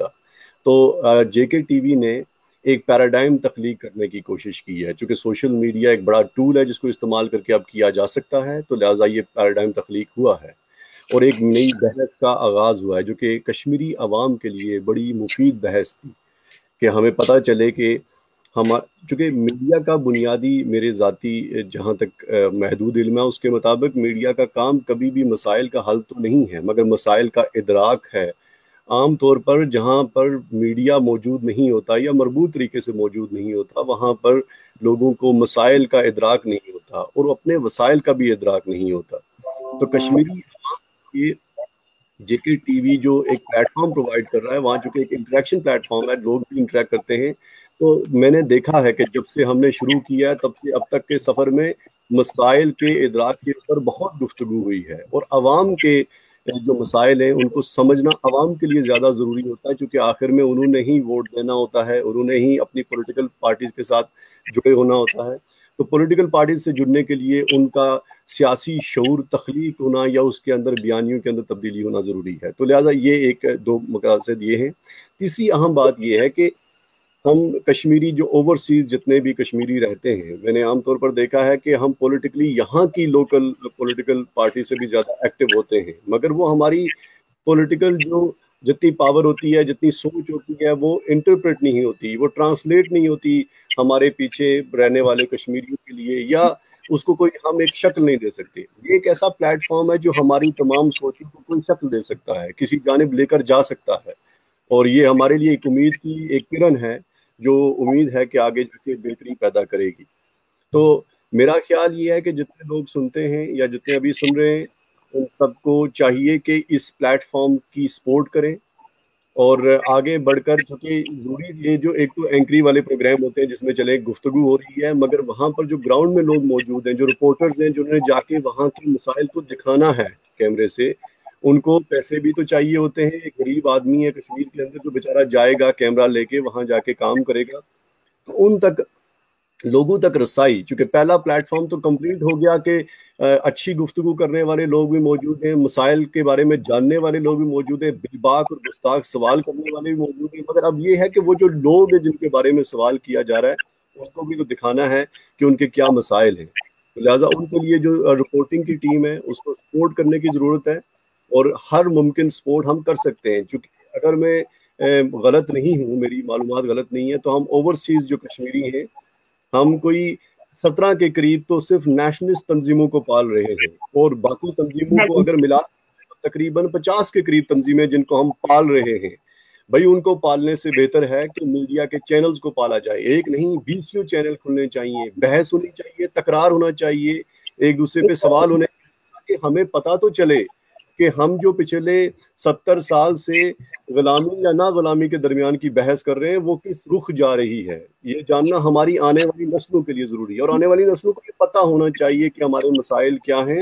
تو جے کے ٹی وی نے ایک پیراڈائم تخلیق کرنے کی کوشش کی ہے. چونکہ سوشل میڈیا ایک بڑا ٹول ہے جس کو استعمال کر کے اب کیا جا سکتا ہے, تو لہٰذا یہ پیراڈائم تخلیق ہوا ہے اور ایک نئی بحث کا آغاز ہوا ہے جو کہ کشمیری عوام کے لیے بڑی مفید بحث تھی. کہ ہمیں پتہ چلے کہ ہم, چونکہ میڈیا کا بنیادی میرے ذاتی جہاں تک محدود علم ہے اس کے مطابق میڈیا کا کام کبھی بھی مسائل کا حل تو نہیں ہے, مگر مسائل کا ادراک ہے. عام طور پر جہاں پر میڈیا موجود نہیں ہوتا یا مربوط طریقے سے موجود نہیں ہوتا, وہاں پر لوگوں کو مسائل کا ادراک نہیں ہوتا اور اپنے وسائل کا بھی ادراک نہیں ہوتا. تو کشمیری یہ جے کے ٹی وی جو ایک پلیٹ فارم پرووائڈ کر رہا ہے, وہاں چونکہ ایک انٹریکشن پلیٹ فارم ہے, لوگ بھی انٹریکٹ کرتے ہیں. تو میں نے دیکھا ہے کہ جب سے ہم نے شروع کیا ہے تب سے اب تک کے سفر میں مسائل کے ادراک کے اوپر بہت گفتگو ہوئی ہے, اور عوام کے جو مسائل ہیں ان کو سمجھنا عوام کے لیے زیادہ ضروری ہوتا ہے, چونکہ آخر میں انہوں نے ہی ووٹ دینا ہوتا ہے, انہوں نے ہی اپنی پولیٹیکل پارٹیز کے ساتھ جڑے ہونا ہوتا ہے. تو پولیٹیکل پارٹیز سے جڑنے کے لیے ان کا سیاسی شعور تخلیق ہونا یا اس کے اندر بیانیوں کے اندر تبدیلی ہونا ضروری ہے. تو لہٰذا یہ ایک دو مقاصد یہ ہیں. تیسری اہم بات یہ ہے کہ ہم کشمیری جو اوورسیز جتنے بھی کشمیری رہتے ہیں, میں نے عام طور پر دیکھا ہے کہ ہم پولیٹیکلی یہاں کی لوکل پولیٹیکل پارٹی سے بھی زیادہ ایکٹیو ہوتے ہیں, مگر وہ ہماری پولیٹیکل جو جتنی پاور ہوتی ہے, جتنی سوچ ہوتی ہے, وہ انٹرپریٹ نہیں ہوتی, وہ ٹرانسلیٹ نہیں ہوتی ہمارے پیچھے رہنے والے کشمیریوں کے لیے, یا اس کو کوئی ہم ایک شکل نہیں دے سکتے. یہ ایک ایسا پلیٹ فارم ہے جو ہماری تمام سوچوں کو کوئی شکل دے سکتا ہے, کسی جانب لے کر جا سکتا ہے, اور یہ ہمارے لیے ایک امید کی ایک کرن ہے جو امید ہے کہ آگے جا کے بہتری پیدا کرے گی. تو میرا خیال یہ ہے کہ جتنے لوگ سنتے ہیں یا جتنے ابھی سن رہے ہیں, ان سب کو چاہیے کہ اس پلیٹ فارم کی سپورٹ کریں اور آگے بڑھ کر، چونکہ ضروری یہ جو ایک تو اینکری والے پروگرام ہوتے ہیں جس میں چلے گفتگو ہو رہی ہے، مگر وہاں پر جو گراؤنڈ میں لوگ موجود ہیں، جو رپورٹرز ہیں، جنہوں نے جا کے وہاں کے مسائل کو دکھانا ہے کیمرے سے، ان کو پیسے بھی تو چاہیے ہوتے ہیں۔ ایک غریب آدمی ہے کشمیر کے اندر جو بیچارہ جائے گا کیمرہ لے کے وہاں جا کے کام کرے گا، تو ان تک لوگوں تک رسائی، چونکہ پہلا پلیٹ فارم تو کمپلیٹ ہو گیا کہ اچھی گفتگو کرنے والے لوگ بھی موجود ہیں، مسائل کے بارے میں جاننے والے لوگ بھی موجود ہیں، بالباک اور گستاخ سوال کرنے والے بھی موجود ہیں، مگر اب یہ ہے کہ وہ جو لوگ ہیں جن کے بارے میں سوال کیا جا رہا ہے اس کو بھی تو دکھانا ہے کہ ان کے کیا مسائل ہیں، لہٰذا ان کے لیے جو رپورٹنگ کی ٹیم ہے اس کو سپورٹ کرنے کی ضرورت ہے، اور ہر ممکن سپورٹ ہم کر سکتے ہیں۔ چونکہ اگر میں غلط نہیں ہوں، میری معلومات غلط نہیں ہے، تو ہم اوورسیز جو کشمیری ہیں، ہم کوئی سترہ کے قریب تو صرف نیشنلسٹ تنظیموں کو پال رہے ہیں، اور باقی تنظیموں کو اگر ملا تقریباً پچاس کے قریب تنظیمیں جن کو ہم پال رہے ہیں۔ بھائی ان کو پالنے سے بہتر ہے کہ میڈیا کے چینلز کو پالا جائے، ایک نہیں بیسیوں چینل کھلنے چاہیے، بحث ہونی چاہیے، تکرار ہونا چاہیے، ایک دوسرے پہ سوال ہونے چاہیے کہ ہمیں پتہ تو چلے کہ ہم جو پچھلے ستر سال سے غلامی یا نا غلامی کے درمیان کی بحث کر رہے ہیں وہ کس رخ جا رہی ہے، یہ جاننا ہماری آنے والی نسلوں کے لیے ضروری ہے، اور آنے والی نسلوں کو یہ پتہ ہونا چاہیے کہ ہمارے مسائل کیا ہیں،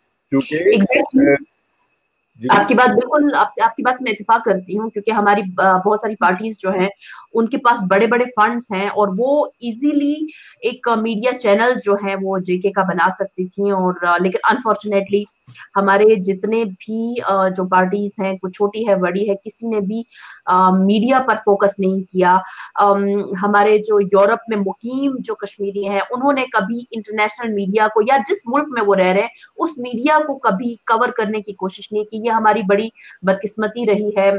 کیونکہ آپ کی بات بالکل آپ سے آپ کی بات سے میں اتفاق کرتی ہوں، کیونکہ ہماری بہت ساری پارٹیز جو ہیں ان کے پاس بڑے بڑے فنڈز ہیں اور وہ ایزیلی ایک میڈیا چینل جو ہے وہ جے کے کا بنا سکتی تھیں، اور لیکن انفارچونیٹلی ہمارے جتنے بھی جو پارٹیز ہیں، کوئی چھوٹی ہے بڑی ہے، کسی نے بھی میڈیا پر فوکس نہیں کیا۔ ہمارے جو یورپ میں مقیم جو کشمیری ہیں انہوں نے کبھی انٹرنیشنل میڈیا کو یا جس ملک میں وہ رہ رہے ہیں اس میڈیا کو کبھی کور کرنے کی کوشش نہیں کی۔ یہ ہماری بڑی بدقسمتی رہی ہے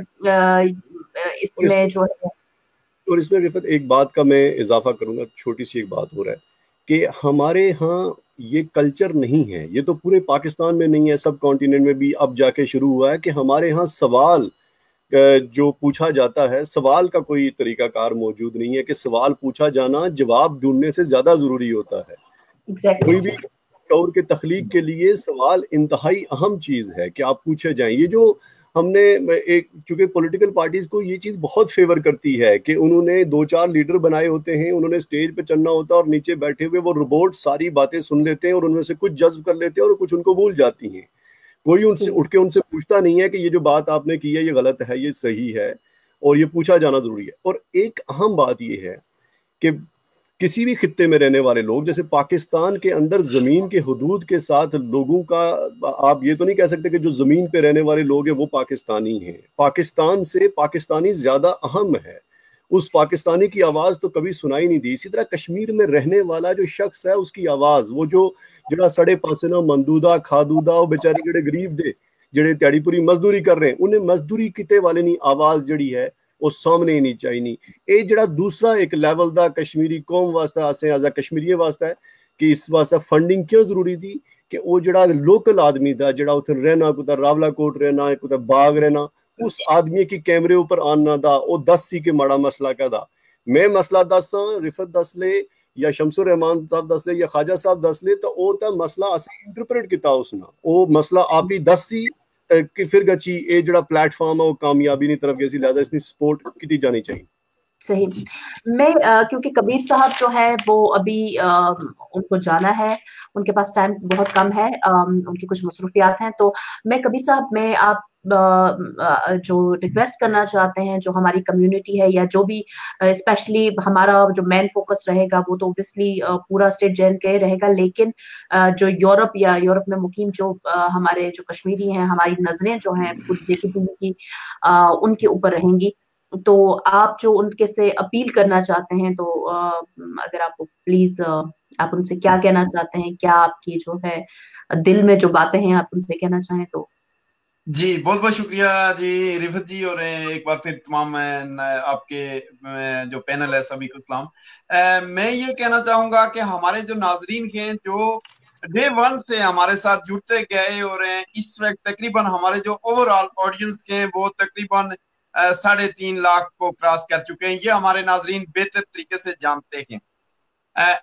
اس میں جو ہے۔ اور اس میں رفت ایک بات کا میں اضافہ کروں گا، چھوٹی سی ایک بات ہو رہا ہے کہ ہمارے ہاں یہ کلچر نہیں ہے، یہ تو پورے پاکستان میں نہیں ہے، سب کانٹیننٹ میں بھی اب جا کے شروع ہوا ہے کہ ہمارے ہاں سوال جو پوچھا جاتا ہے، سوال کا کوئی طریقہ کار موجود نہیں ہے کہ سوال پوچھا جانا جواب ڈھونڈنے سے زیادہ ضروری ہوتا ہے۔ exactly. کوئی بھی شعور کے تخلیق کے لیے سوال انتہائی اہم چیز ہے کہ آپ پوچھے جائیں۔ یہ جو ہم نے ایک چونکہ پولیٹیکل پارٹیز کو یہ چیز بہت فیور کرتی ہے کہ انہوں نے دو چار لیڈر بنائے ہوتے ہیں، انہوں نے اسٹیج پہ چڑھنا ہوتا ہے اور نیچے بیٹھے ہوئے وہ روبوٹ ساری باتیں سن لیتے ہیں اور ان میں سے کچھ جذب کر لیتے ہیں اور کچھ ان کو بھول جاتی ہیں۔ کوئی ان سے اٹھ کے ان سے پوچھتا نہیں ہے کہ یہ جو بات آپ نے کی ہے یہ غلط ہے، یہ صحیح ہے، اور یہ پوچھا جانا ضروری ہے۔ اور ایک اہم بات یہ ہے کہ کسی بھی خطے میں رہنے والے لوگ، جیسے پاکستان کے اندر زمین کے حدود کے ساتھ لوگوں کا، آپ یہ تو نہیں کہہ سکتے کہ جو زمین پہ رہنے والے لوگ ہیں وہ پاکستانی ہیں، پاکستان سے پاکستانی زیادہ اہم ہے، اس پاکستانی کی آواز تو کبھی سنائی نہیں دی۔ اسی طرح کشمیر میں رہنے والا جو شخص ہے اس کی آواز، وہ جو جڑا سڑے پاسے نہ مندودہ کھادودہ وہ بیچارے جڑے غریب دے جڑے تیڑی پوری مزدوری کر رہے ہیں، انہیں مزدوری کتے والے نہیں آواز جڑی ہے وہ سامنے ہی نہیں چاہیے۔ اے جڑا دوسرا ایک لیول دا کشمیری قوم واسطہ آسے آزا کشمیری واسطہ ہے کہ اس واسطہ فنڈنگ کیوں ضروری تھی کہ وہ جڑا لوکل آدمی دا جڑا اتھے رہنا کوتا راولا کوٹ رہنا کوتا باغ رہنا، اس آدمی کی کیمرے اوپر آنا دا او دس سی کے ماڑا مسئلہ کا دا۔ میں مسئلہ دس ہاں، رفت دس لے یا شمس الرحمان صاحب دس لے یا خواجہ صاحب دس لے، تو او تا مسئلہ اسے انٹرپریٹ کیتا اس نے، او مسئلہ آپ ہی دس سی کہ پھر گچی اے جڑا پلیٹ فارم ہے وہ کامیابی نہیں طرف گئی، لہذا اس نے سپورٹ کی جانی چاہیے۔ صحیح۔ میں کیونکہ کبیر صاحب جو ہے وہ ابھی ان کو جانا ہے، ان کے پاس ٹائم بہت کم ہے، ان کی کچھ مصروفیات ہیں، تو میں کبیر صاحب میں آپ جو ریکویسٹ کرنا چاہتے ہیں، جو ہماری کمیونٹی ہے یا جو بھی اسپیشلی ہمارا جو مین فوکس رہے گا وہ تو اوبیسلی پورا اسٹیٹ جے اینڈ کے رہے گا، لیکن جو یورپ یا یورپ میں مقیم جو ہمارے جو کشمیری ہیں، ہماری نظریں جو ہیں پوری جے کے ٹی وی کی ان کے اوپر رہیں گی۔ تو آپ جو ان کے سے اپیل کرنا چاہتے ہیں، تو اگر آپ پلیز آپ ان سے کیا کہنا چاہتے ہیں، کیا آپ کی جو ہے دل میں جو باتیں ہیں آپ ان سے کہنا چاہیں تو؟ جی بہت بہت شکریہ جی رفت جی، اور ایک بار پھر تمام آپ کے جو پینل ہے سبھی کو سلام۔ میں یہ کہنا چاہوں گا کہ ہمارے جو ناظرین ہیں جو ڈے ون سے ہمارے ساتھ جڑتے گئے اور اس وقت تقریباً ہمارے جو اوور آل آڈینس ہیں وہ تقریباً ساڑھے تین لاکھ کو کراس کر چکے ہیں، یہ ہمارے ناظرین بہتر طریقے سے جانتے ہیں۔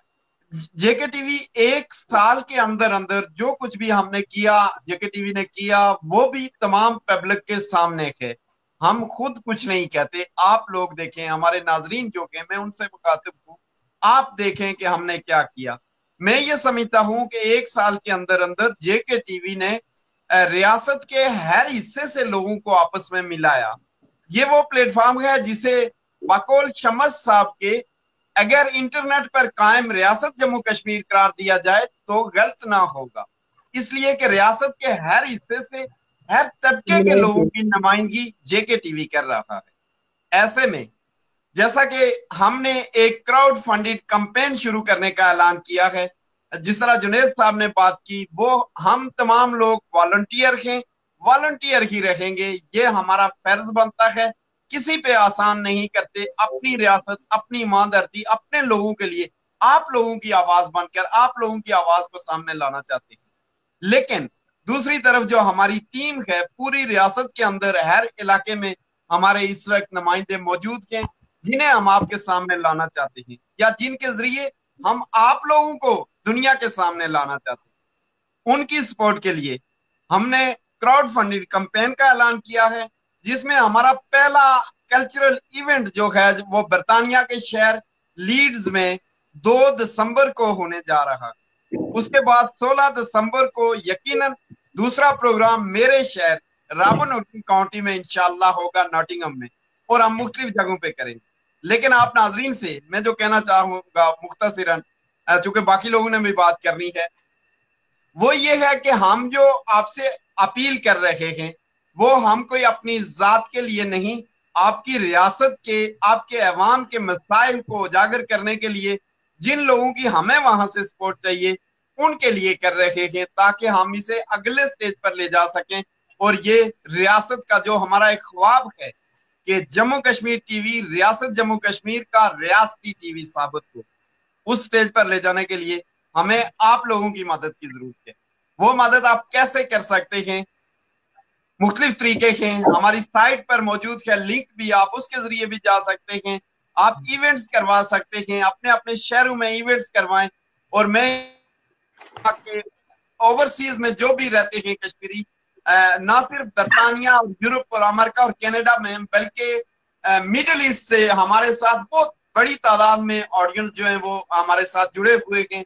जे के टीवी एक साल के अंदर अंदर जो कुछ भी हमने किया, जे के टीवी ने किया, वो भी तमाम पब्लिक के सामने है। हम खुद कुछ नहीं कहते, आप लोग देखें, हमारे नाजरीन जो के मैं उनसे मुखातिब हूँ, आप देखें कि हमने क्या किया। मैं ये समझता हूँ कि एक साल के अंदर अंदर जे के टीवी ने रियासत के हर हिस्से से लोगों को आपस में मिलाया। ये वो प्लेटफॉर्म है जिसे बकौल शमस साहब के अगर इंटरनेट पर कायम रियासत जम्मू कश्मीर करार दिया जाए तो गलत ना होगा, इसलिए कि रियासत के हर हिस्से से हर तबके के लोगों की नुमाइंदगी जे के टीवी कर रहा है। ऐसे में जैसा कि हमने एक क्राउड फंडेड कैंपेन शुरू करने का ऐलान किया है, जिस तरह जुनेद साहब ने बात की, वो हम तमाम लोग वॉलंटियर हैं, वॉलंटियर ही रहेंगे। ये हमारा फर्ज बनता है, किसी पे आसान नहीं करते, अपनी रियासत, अपनी मांदर्दी, अपने लोगों के लिए आप लोगों की आवाज बनकर आप लोगों की आवाज को सामने लाना चाहते हैं। लेकिन दूसरी तरफ जो हमारी टीम है, पूरी रियासत के अंदर हर इलाके में हमारे इस वक्त नुमाइंदे मौजूद हैं, जिन्हें हम आपके सामने लाना चाहते हैं, या जिनके जरिए हम आप लोगों को दुनिया के सामने लाना चाहते हैं। उनकी सपोर्ट के लिए हमने क्राउड फंडेड कैंपेन का ऐलान किया है, जिसमें हमारा पहला कल्चरल इवेंट जो है वो बर्तानिया के शहर लीड्स में दो दिसंबर को होने जा रहा है। उसके बाद सोलह दिसंबर को यकीनन दूसरा प्रोग्राम मेरे शहर रावलपिंडी काउंटी में इंशाल्लाह होगा, नॉटिंघम में, और हम मुख्तलिफ जगहों पे करेंगे। लेकिन आप नाजरीन से मैं जो कहना चाहूंगा मुख्तसरन, चूंकि बाकी लोगों ने भी बात करनी है, वो ये है कि हम जो आपसे अपील कर रहे हैं वो हम कोई अपनी जात के लिए नहीं, आपकी रियासत के, आपके अवाम के मसाइल को उजागर करने के लिए जिन लोगों की हमें वहां से सपोर्ट चाहिए उनके लिए कर रहे हैं, ताकि हम इसे अगले स्टेज पर ले जा सकें। और ये रियासत का जो हमारा एक ख्वाब है कि जम्मू कश्मीर टीवी रियासत जम्मू कश्मीर का रियासती टीवी साबित हो, उस स्टेज पर ले जाने के लिए हमें आप लोगों की मदद की जरूरत है। वो मदद आप कैसे कर सकते हैं? मुख्तलिफ तरीके हैं, हमारी साइट पर मौजूद है लिंक भी, आप उसके जरिए भी जा सकते हैं। आप इवेंट्स करवा सकते हैं, अपने अपने शहरों में इवेंट्स करवाएं। और मैं ओवरसीज में जो भी रहते हैं कश्मीरी, ना सिर्फ बर्तानिया और यूरोप और अमेरिका और कनाडा में, बल्कि मिडिल ईस्ट से हमारे साथ बहुत बड़ी तादाद में ऑडियंस जो है वो हमारे साथ जुड़े हुए हैं।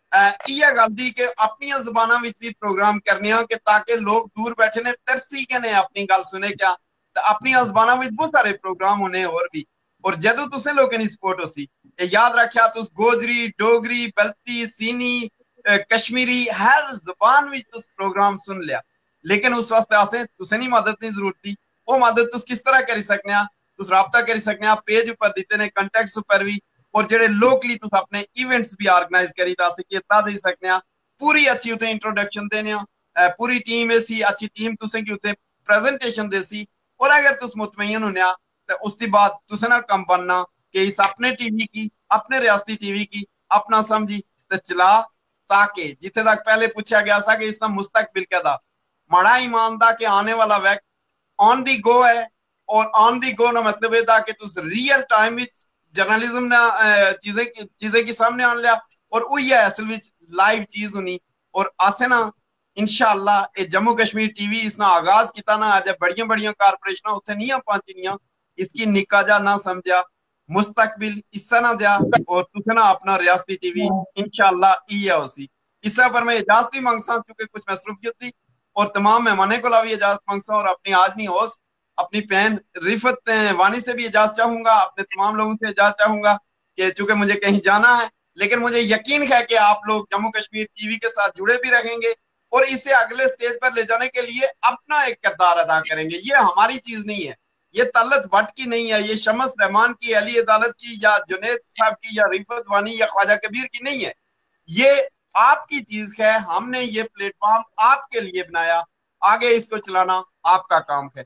इह गलती के अपनी जबाना विच भी प्रोग्राम करने के, ताकि लोग दूर बैठे ने तरसी के ने अपनी गल सुने क्या, तो अपनी जबाना विच बहुत सारे प्रोग्राम होने और भी। और जदों तुसे लोगों की सपोर्ट हो सी, याद रखा तुस गोजरी, डोगरी, बल्ती, सीनी, कश्मीरी हर जबान विच तुस प्रोग्राम सुन लिया। लेकिन उस वास्ते आस्ते तुसे नहीं मदद की जरूरत थी, वो मदद तुस किस तरह करी सकने आ, तुस राबता करी सकने आ, पेज ऊपर दिते ने कंटैक्ट्स ऊपर भी, और जेडे लोकली तुस अपने इवेंट्स भी ऑर्गेनाइज करी दा सके ता दे सकने आ। पूरी अच्छी उते इंट्रोडक्शन देने आ, पूरी टीम ऐसी अच्छी टीम तुसे की उते प्रेजेंटेशन देसी। और अगर तुस मुतमईन होने आ तो उसके बाद तुसे ना कम बनना कि इस अपने टीवी की, अपने रियासती टीवी की अपना समझी तो चला, ताकि जिथे तक पहले पूछा गया था कि इसका मुस्तकबिल कहदा माड़ा ईमानदा के आने वाला वक्त ऑन दी गो है। और ऑन दी गो ना मतलब है कि तुस रियल टाइम विच जर्नलिज्म ना चीजें चीजें की सामने आन लिया, और वही है असल विच लाइव चीज होनी। और आसे ना इंशाअल्लाह ये जम्मू कश्मीर टीवी इसना आगाज किया ना, आज बड़िया बड़िया कारपोरेशन उत्थे नहीं पहुंचनिया, इसकी निका जा ना समझा, मुस्तकबिल हिस्सा ना दिया, और तुसे ना अपना रियासती टीवी इंशाअल्लाह ई है उसी हिस्सा पर मैं इजाजत मांगसा, क्योंकि कुछ मसरूफियत थी, और तमाम मेहमानों को भी इजाजत मांगसा, और अपनी आज नहीं होस्ट अपनी बहन रिफत वानी से भी इजाजत चाहूंगा, अपने तमाम लोगों से इजाजत चाहूंगा कि चूंकि मुझे कहीं जाना है, लेकिन मुझे यकीन है कि आप लोग जम्मू कश्मीर टीवी के साथ जुड़े भी रहेंगे और इसे अगले स्टेज पर ले जाने के लिए अपना एक किरदार अदा करेंगे। ये हमारी चीज नहीं है, ये तलत भट्ट की नहीं है, ये शमस रहमान की, अली अदालत की, या जुनेद साहब की, या रिफत वानी, या ख्वाजा कबीर की नहीं है, ये आपकी चीज है। हमने ये प्लेटफॉर्म आपके लिए बनाया, आगे इसको चलाना आपका काम है।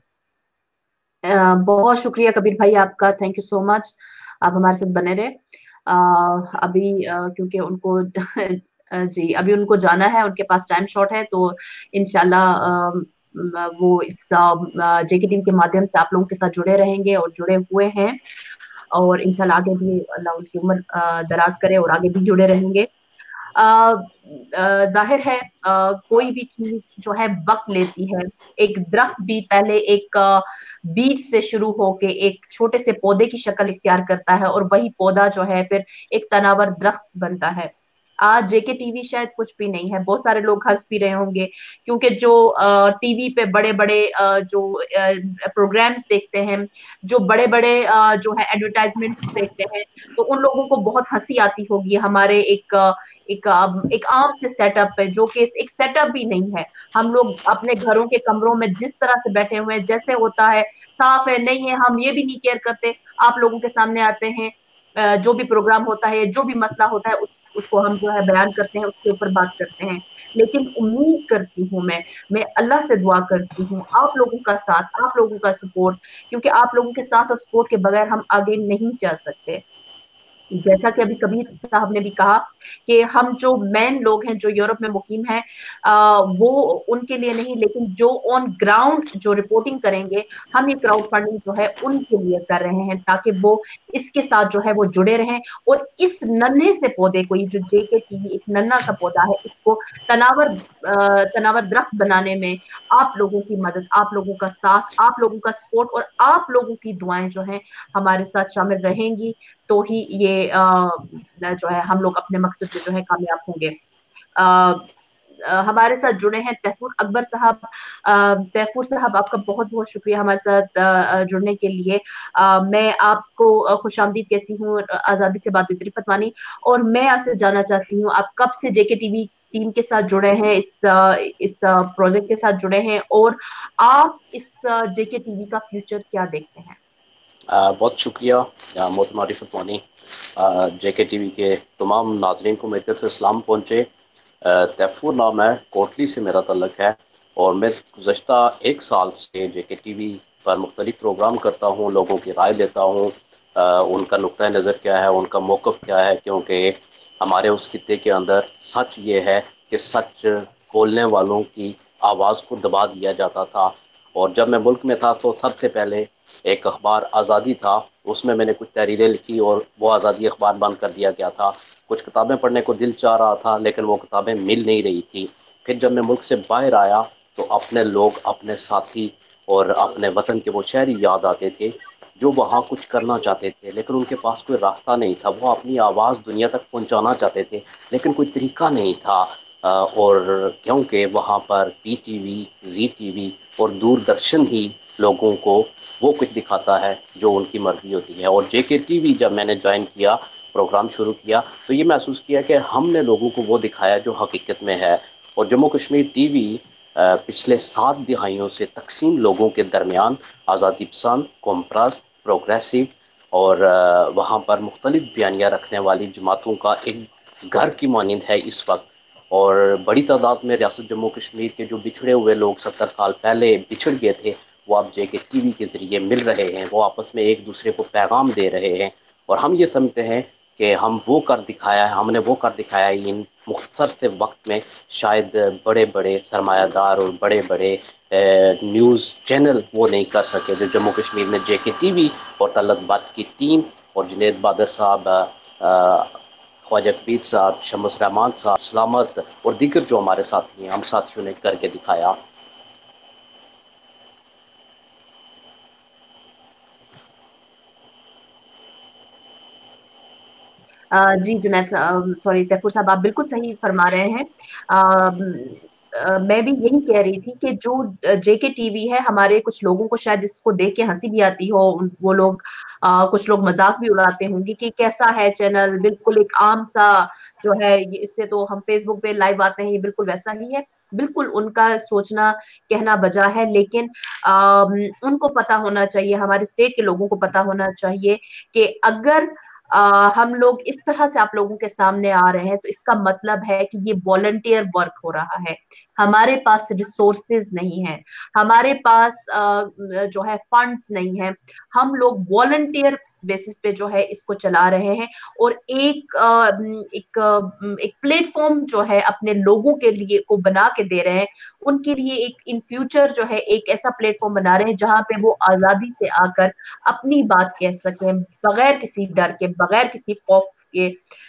uh, बहुत शुक्रिया कबीर भाई आपका, थैंक यू सो मच, आप हमारे साथ बने रहे। uh, अभी uh, क्योंकि उनको जी अभी उनको जाना है, उनके पास टाइम शॉर्ट है, तो इंशाल्लाह uh, वो इस जेके टीम के माध्यम से आप लोगों के साथ जुड़े रहेंगे और जुड़े हुए हैं, और इंशाल्लाह आगे भी अल्लाह उनकी उम्र दराज करे और आगे भी जुड़े रहेंगे। ظاہر ہے آ, کوئی بھی چیز جو ہے وقت لیتی ہے. ایک درخت بھی پہلے ایک بیج سے شروع ہو کے ایک چھوٹے سے پودے کی شکل اختیار کرتا ہے اور وہی پودا جو ہے پھر ایک تناور درخت بنتا ہے. آج جے کے ٹی وی شاید کچھ بھی نہیں ہے. بہت سارے لوگ ہنس بھی رہے ہوں گے کیونکہ جو ٹی وی پہ بڑے بڑے جو پروگرامز دیکھتے ہیں, جو بڑے بڑے جو ہے ایڈورٹائزمنٹ دیکھتے ہیں, تو ان لوگوں کو بہت ہنسی آتی ہوگی ہمارے ایک ایک ایک عام سے سیٹ اپ ہے جو کہ ایک سیٹ اپ بھی نہیں ہے. ہم لوگ اپنے گھروں کے کمروں میں جس طرح سے بیٹھے ہوئے ہیں, جیسے ہوتا ہے صاف ہے نہیں ہے, ہم یہ بھی نہیں کیئر کرتے. آپ لوگوں کے سامنے آتے ہیں, جو بھی پروگرام ہوتا ہے, جو بھی مسئلہ ہوتا ہے, اس اس کو ہم جو ہے بیان کرتے ہیں, اس کے اوپر بات کرتے ہیں. لیکن امید کرتی ہوں میں میں اللہ سے دعا کرتی ہوں آپ لوگوں کا ساتھ, آپ لوگوں کا سپورٹ, کیونکہ آپ لوگوں کے ساتھ اور سپورٹ کے بغیر ہم آگے نہیں جا سکتے. جیسا کہ ابھی کبیر صاحب نے بھی کہا کہ ہم جو مین لوگ ہیں جو یورپ میں مقیم ہیں, وہ ان کے لیے نہیں, لیکن جو آن گراؤنڈ جو رپورٹنگ کریں گے, ہم یہ کراؤڈ فنڈنگ جو ہے ان کے لیے کر رہے ہیں تاکہ وہ اس کے ساتھ جو ہے وہ جڑے رہیں اور اس ننھے سے پودے کو, یہ جو جے کے ٹی وی ایک ننھا سا پودا ہے, اس کو تناور تناور درخت بنانے میں آپ لوگوں کی مدد, آپ لوگوں کا ساتھ, آپ لوگوں کا سپورٹ اور آپ لوگوں کی دعائیں جو ہیں ہمارے ساتھ شامل رہیں گی, تو ہی یہ جو ہے ہم لوگ اپنے مقصد میں جو ہے کامیاب ہوں گے. ہمارے ساتھ جڑے ہیں تیفور اکبر صاحب. تیفور صاحب آپ کا بہت بہت شکریہ ہمارے ساتھ جڑنے کے لیے. میں آپ کو خوش آمدید کہتی ہوں آزادی سے بات بتری فتوانی, اور میں آپ سے جاننا چاہتی ہوں آپ کب سے جے کے ٹی وی ٹیم کے ساتھ جڑے ہیں, اس اس پروجیکٹ کے ساتھ جڑے ہیں, اور آپ اس جے کے ٹی وی کا فیوچر کیا دیکھتے ہیں؟ بہت شکریہ محترمہ عارف فتوانی. جے کے ٹی وی کے تمام ناظرین کو میری طرف سے سلام پہنچے. تیفور نام ہے, کوٹلی سے میرا تعلق ہے, اور میں گزشتہ ایک سال سے جے کے ٹی وی پر مختلف پروگرام کرتا ہوں, لوگوں کی رائے لیتا ہوں, ان کا نقطۂ نظر کیا ہے, ان کا موقف کیا ہے, کیونکہ ہمارے اس خطے کے اندر سچ یہ ہے کہ سچ بولنے والوں کی آواز کو دبا دیا جاتا تھا. اور جب میں ملک میں تھا تو سب سے پہلے ایک اخبار آزادی تھا, اس میں میں نے کچھ تحریریں لکھی اور وہ آزادی اخبار بند کر دیا گیا تھا. کچھ کتابیں پڑھنے کو دل چاہ رہا تھا لیکن وہ کتابیں مل نہیں رہی تھی. پھر جب میں ملک سے باہر آیا تو اپنے لوگ, اپنے ساتھی اور اپنے وطن کے وہ شہری یاد آتے تھے جو وہاں کچھ کرنا چاہتے تھے لیکن ان کے پاس کوئی راستہ نہیں تھا. وہ اپنی آواز دنیا تک پہنچانا چاہتے تھے لیکن کوئی طریقہ نہیں تھا, اور کیونکہ وہاں پر پی ٹی وی, زی ٹی وی اور دوردرشن ہی لوگوں کو وہ کچھ دکھاتا ہے جو ان کی مرضی ہوتی ہے. اور جے کے ٹی وی جب میں نے جوائن کیا, پروگرام شروع کیا, تو یہ محسوس کیا کہ ہم نے لوگوں کو وہ دکھایا جو حقیقت میں ہے. اور جموں کشمیر ٹی وی پچھلے سات دہائیوں سے تقسیم لوگوں کے درمیان آزادی پسند, قوم پرست, پروگریسو اور وہاں پر مختلف بیانیاں رکھنے والی جماعتوں کا ایک گھر کی مانند ہے اس وقت. اور بڑی تعداد میں ریاست جموں کشمیر کے جو بچھڑے ہوئے لوگ ستر سال پہلے بچھڑ گئے تھے وہ اب جے کے ٹی وی کے ذریعے مل رہے ہیں, وہ آپس میں ایک دوسرے کو پیغام دے رہے ہیں. اور ہم یہ سمجھتے ہیں کہ ہم وہ کر دکھایا ہے, ہم نے وہ کر دکھایا ہے ان مختصر سے وقت میں شاید بڑے بڑے سرمایہ دار اور بڑے بڑے نیوز چینل وہ نہیں کر سکے جو جموں کشمیر میں جے کے ٹی وی اور طلعت بٹ کی ٹیم اور جنید بادر صاحب, خواجہ کبیر صاحب, شمس رحمان صاحب, سلامت اور دیگر جو ہمارے ساتھی ہیں, ہم ساتھیوں نے کر کے دکھایا. جی جنید سوری تیفور صاحب, آپ بالکل صحیح فرما رہے ہیں. میں بھی یہی کہہ رہی تھی کہ جو جے کے ٹی وی ہے, ہمارے کچھ لوگوں کو شاید اس کو دیکھ کے ہنسی بھی آتی ہو, وہ لوگ کچھ لوگ مذاق بھی اڑاتے ہوں گے کہ کیسا ہے چینل, بالکل ایک عام سا جو ہے, اس سے تو ہم فیس بک پہ لائیو آتے ہیں, یہ بالکل ویسا ہی ہے. بالکل ان کا سوچنا کہنا بجا ہے, لیکن ان کو پتا ہونا چاہیے, ہمارے اسٹیٹ کے لوگوں کو پتا ہونا چاہیے کہ اگر آ, ہم لوگ اس طرح سے آپ لوگوں کے سامنے آ رہے ہیں تو اس کا مطلب ہے کہ یہ والنٹیئر ورک ہو رہا ہے. ہمارے پاس ریسورسز نہیں ہیں, ہمارے پاس آ, جو ہے فنڈز نہیں ہیں, ہم لوگ والنٹیئر بیسس پہ جو ہے اس کو چلا رہے ہیں, اور ایک ایک ایک پلیٹ فارم جو ہے اپنے لوگوں کے لیے کو بنا کے دے رہے ہیں. ان کے لیے ایک ان فیوچر جو ہے ایک ایسا پلیٹ فارم بنا رہے ہیں جہاں پہ وہ آزادی سے آ کر اپنی بات کہہ سکیں بغیر کسی ڈر کے, بغیر کسی خوف کے,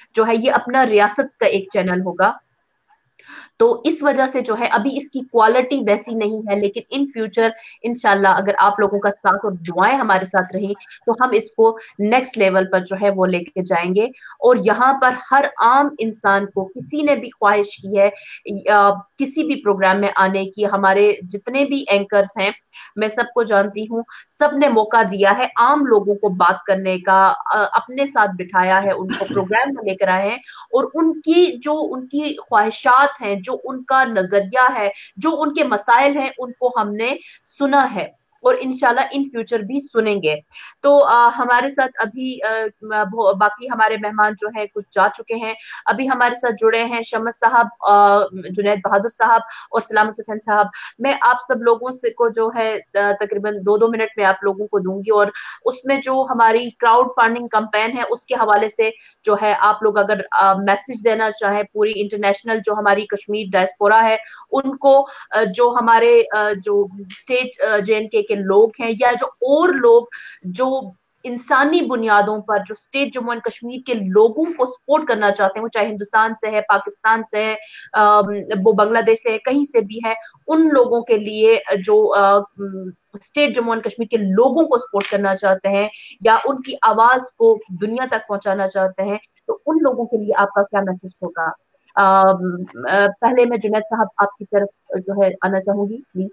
जो है ये अपना रियासत का एक चैनल होगा। तो इस वजह से जो है अभी इसकी क्वालिटी वैसी नहीं है, लेकिन इन फ्यूचर इंशाल्लाह अगर आप लोगों का साथ और दुआएं हमारे साथ रही तो हम इसको नेक्स्ट लेवल पर जो है वो लेके जाएंगे। और यहाँ पर हर आम इंसान को किसी ने भी ख्वाहिश की है आ, किसी भी प्रोग्राम में आने की, हमारे जितने भी एंकर्स हैं मैं सबको जानती हूँ, सब ने मौका दिया है आम लोगों को बात करने का, अपने साथ बिठाया है, उनको प्रोग्राम में लेकर आए हैं और उनकी जो उनकी ख्वाहिशात हैं, जो उनका नजरिया है, जो उनके मसाइल हैं, उनको हमने सुना है और इंशाल्लाह इन फ्यूचर भी सुनेंगे। तो आ, हमारे साथ अभी आ, बाकी हमारे मेहमान जो है कुछ जा चुके हैं, अभी हमारे साथ जुड़े हैं शमस साहब, जुनैद बहादुर साहब और सलामत हुसैन साहब। मैं आप सब लोगों से को जो है तकरीबन दो दो मिनट में आप लोगों को दूंगी और उसमें जो हमारी क्राउड फंडिंग कैंपेन है उसके हवाले से जो है आप लोग अगर मैसेज देना चाहें पूरी इंटरनेशनल जो हमारी कश्मीर डायस्पोरा है उनको, जो हमारे जो स्टेट जे एंड के के लोग हैं या जो और लोग जो इंसानी बुनियादों पर जो स्टेट जम्मू एंड कश्मीर के लोगों को सपोर्ट करना चाहते हैं, वो चाहे हिंदुस्तान से है, पाकिस्तान से है, वो बांग्लादेश से है, कहीं से भी है, उन लोगों के लिए जो स्टेट जम्मू एंड कश्मीर के लोगों को सपोर्ट करना चाहते हैं या उनकी आवाज को दुनिया तक पहुंचाना चाहते हैं, तो उन लोगों के लिए आपका क्या मैसेज होगा? आ, पहले मैं जुनैद साहब आपकी तरफ जो है आना चाहूंगी, प्लीज।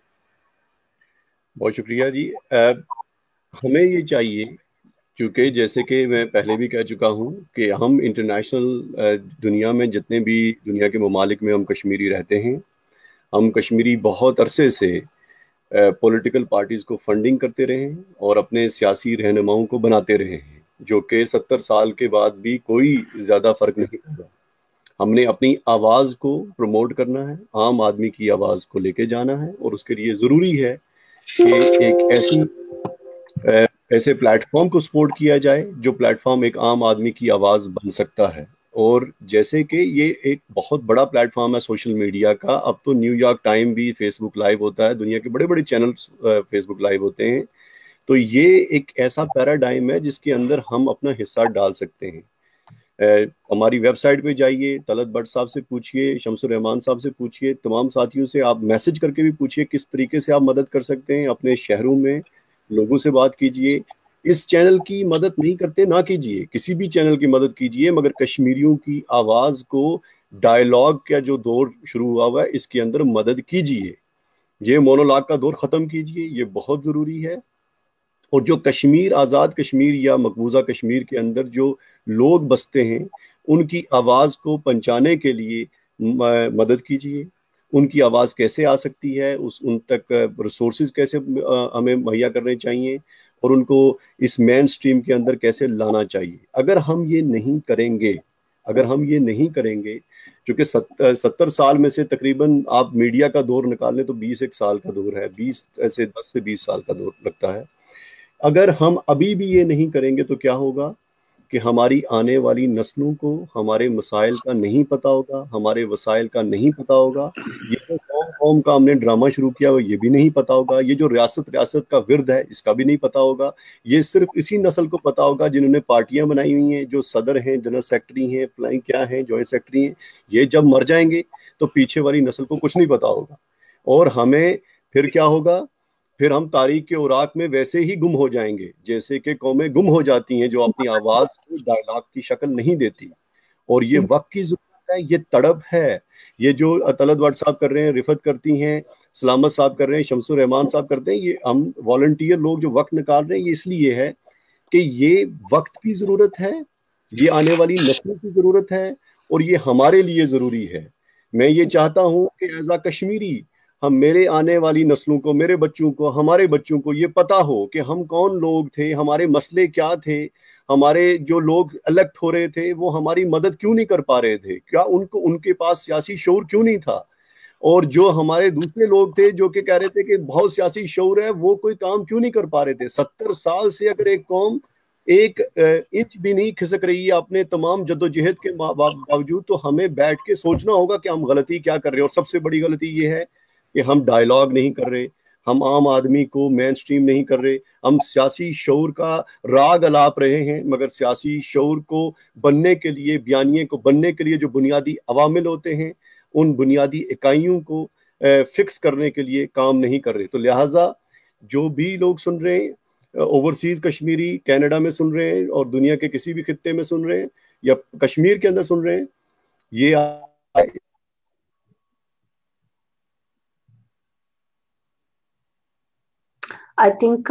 बहुत शुक्रिया जी। आ, हमें ये चाहिए, क्योंकि जैसे कि मैं पहले भी कह चुका हूँ कि हम इंटरनेशनल दुनिया में जितने भी दुनिया के ममालिक में हम कश्मीरी रहते हैं, हम कश्मीरी बहुत अरसे से पॉलिटिकल पार्टीज़ को फंडिंग करते रहे हैं और अपने सियासी रहनुमाओं को बनाते रहे हैं, जो कि सत्तर साल के बाद भी कोई ज़्यादा फ़र्क नहीं पड़ा। हमने अपनी आवाज़ को प्रमोट करना है, आम आदमी की आवाज़ को लेके जाना है और उसके लिए ज़रूरी है कि एक ऐसी ऐसे प्लेटफॉर्म को सपोर्ट किया जाए जो प्लेटफॉर्म एक आम आदमी की आवाज़ बन सकता है। और जैसे कि ये एक बहुत बड़ा प्लेटफॉर्म है सोशल मीडिया का, अब तो न्यूयॉर्क टाइम भी फेसबुक लाइव होता है, दुनिया के बड़े बड़े चैनल्स फेसबुक लाइव होते हैं, तो ये एक ऐसा पैराडाइम है जिसके अंदर हम अपना हिस्सा डाल सकते हैं। Uh, हमारी वेबसाइट पे जाइए, तलत भट्ट साहब से पूछिए, शमसुर रहमान साहब से पूछिए, तमाम साथियों से आप मैसेज करके भी पूछिए किस तरीके से आप मदद कर सकते हैं। अपने शहरों में लोगों से बात कीजिए। इस चैनल की मदद नहीं करते ना कीजिए, किसी भी चैनल की मदद कीजिए, मगर कश्मीरियों की आवाज़ को डायलॉग का जो दौर शुरू हुआ हुआ है इसके अंदर मदद कीजिए। ये मोनोलॉग का दौर ख़त्म कीजिए, ये बहुत ज़रूरी है। और जो कश्मीर, आज़ाद कश्मीर या मकबूजा कश्मीर के अंदर जो लोग बसते हैं, उनकी आवाज़ को पहुंचाने के लिए मदद कीजिए। उनकी आवाज़ कैसे आ सकती है, उस उन तक रिसोर्सेज कैसे हमें मुहैया करने चाहिए और उनको इस मेन स्ट्रीम के अंदर कैसे लाना चाहिए। अगर हम ये नहीं करेंगे अगर हम ये नहीं करेंगे क्योंकि सत्तर सत्तर साल में से तकरीबन आप मीडिया का दौर निकालें तो बीस एक साल का दौर है, बीस ऐसे दस से बीस साल का दौर लगता है। अगर हम अभी भी ये नहीं करेंगे तो क्या होगा कि हमारी आने वाली नस्लों को हमारे मसाइल का नहीं पता होगा, हमारे वसाइल का नहीं पता होगा। ये जो कौम कौम का हमने ड्रामा शुरू किया वो ये भी नहीं पता होगा। ये जो रियासत रियासत का विर्द है इसका भी नहीं पता होगा। ये सिर्फ इसी नस्ल को पता होगा जिन्होंने पार्टियां बनाई हुई हैं, जो सदर हैं, जनरल सेक्रेटरी हैं, फ्लाइंग क्या हैं, जॉइंट सेक्रेटरी हैं। ये जब मर जाएंगे तो पीछे वाली नस्ल को कुछ नहीं पता होगा और हमें फिर क्या होगा, फिर हम तारीख के औराक में वैसे ही गुम हो जाएंगे जैसे कि कौमें गुम हो जाती हैं जो अपनी आवाज़ को डायलॉग की शक्ल नहीं देती। और ये वक्त की ज़रूरत है, ये तड़प है। ये जो तलत भट्ट साहब कर रहे हैं, रिफत करती हैं, सलामत साहब कर रहे हैं, शमसुर रहमान साहब करते हैं, ये हम वॉलंटियर लोग जो वक्त निकाल रहे हैं, ये इसलिए है कि ये वक्त की ज़रूरत है, ये आने वाली नस्लों की ज़रूरत है और ये हमारे लिए ज़रूरी है। मैं ये चाहता हूँ कि एज आ कश्मीरी हम, मेरे आने वाली नस्लों को, मेरे बच्चों को, हमारे बच्चों को ये पता हो कि हम कौन लोग थे, हमारे मसले क्या थे, हमारे जो लोग इलेक्ट हो रहे थे वो हमारी मदद क्यों नहीं कर पा रहे थे, क्या उनको उनके पास सियासी शऊर क्यों नहीं था, और जो हमारे दूसरे लोग थे जो कि कह रहे थे कि बहुत सियासी शऊर है वो कोई काम क्यों नहीं कर पा रहे थे। सत्तर साल से अगर एक कौम एक इंच भी नहीं खिसक रही है अपने तमाम जद्दोजहद के बावजूद, तो हमें बैठ के सोचना होगा कि हम गलती क्या कर रहे हैं। और सबसे बड़ी गलती ये है कि हम डायलॉग नहीं कर रहे, ہم عام آدمی کو مین سٹریم نہیں کر رہے. ہم سیاسی شعور کا راگ الاپ رہے ہیں، مگر سیاسی شعور کو بننے کے لیے، بیانیے کو بننے کے لیے جو بنیادی عوامل ہوتے ہیں ان بنیادی اکائیوں کو فکس کرنے کے لیے کام نہیں کر رہے. تو لہٰذا جو بھی لوگ سن رہے ہیں، اوورسیز کشمیری کینیڈا میں سن رہے ہیں اور دنیا کے کسی بھی خطے میں سن رہے ہیں یا کشمیر کے اندر سن رہے ہیں، یہ آئی تھنک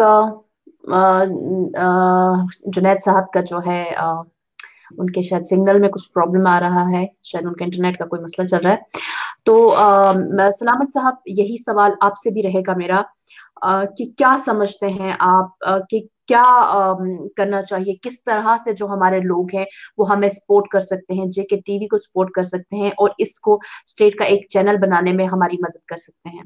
جنید صاحب کا جو ہے ان کے شاید سگنل میں کچھ پرابلم آ رہا ہے، شاید ان کا انٹرنیٹ کا کوئی مسئلہ چل رہا ہے. تو سلامت صاحب یہی سوال آپ سے بھی رہے گا میرا کہ کیا سمجھتے ہیں آپ کہ کیا کرنا چاہیے، کس طرح سے جو ہمارے لوگ ہیں وہ ہمیں سپورٹ کر سکتے ہیں، جے کے ٹی وی کو سپورٹ کر سکتے ہیں اور اس کو اسٹیٹ کا ایک چینل بنانے میں ہماری مدد کر سکتے ہیں؟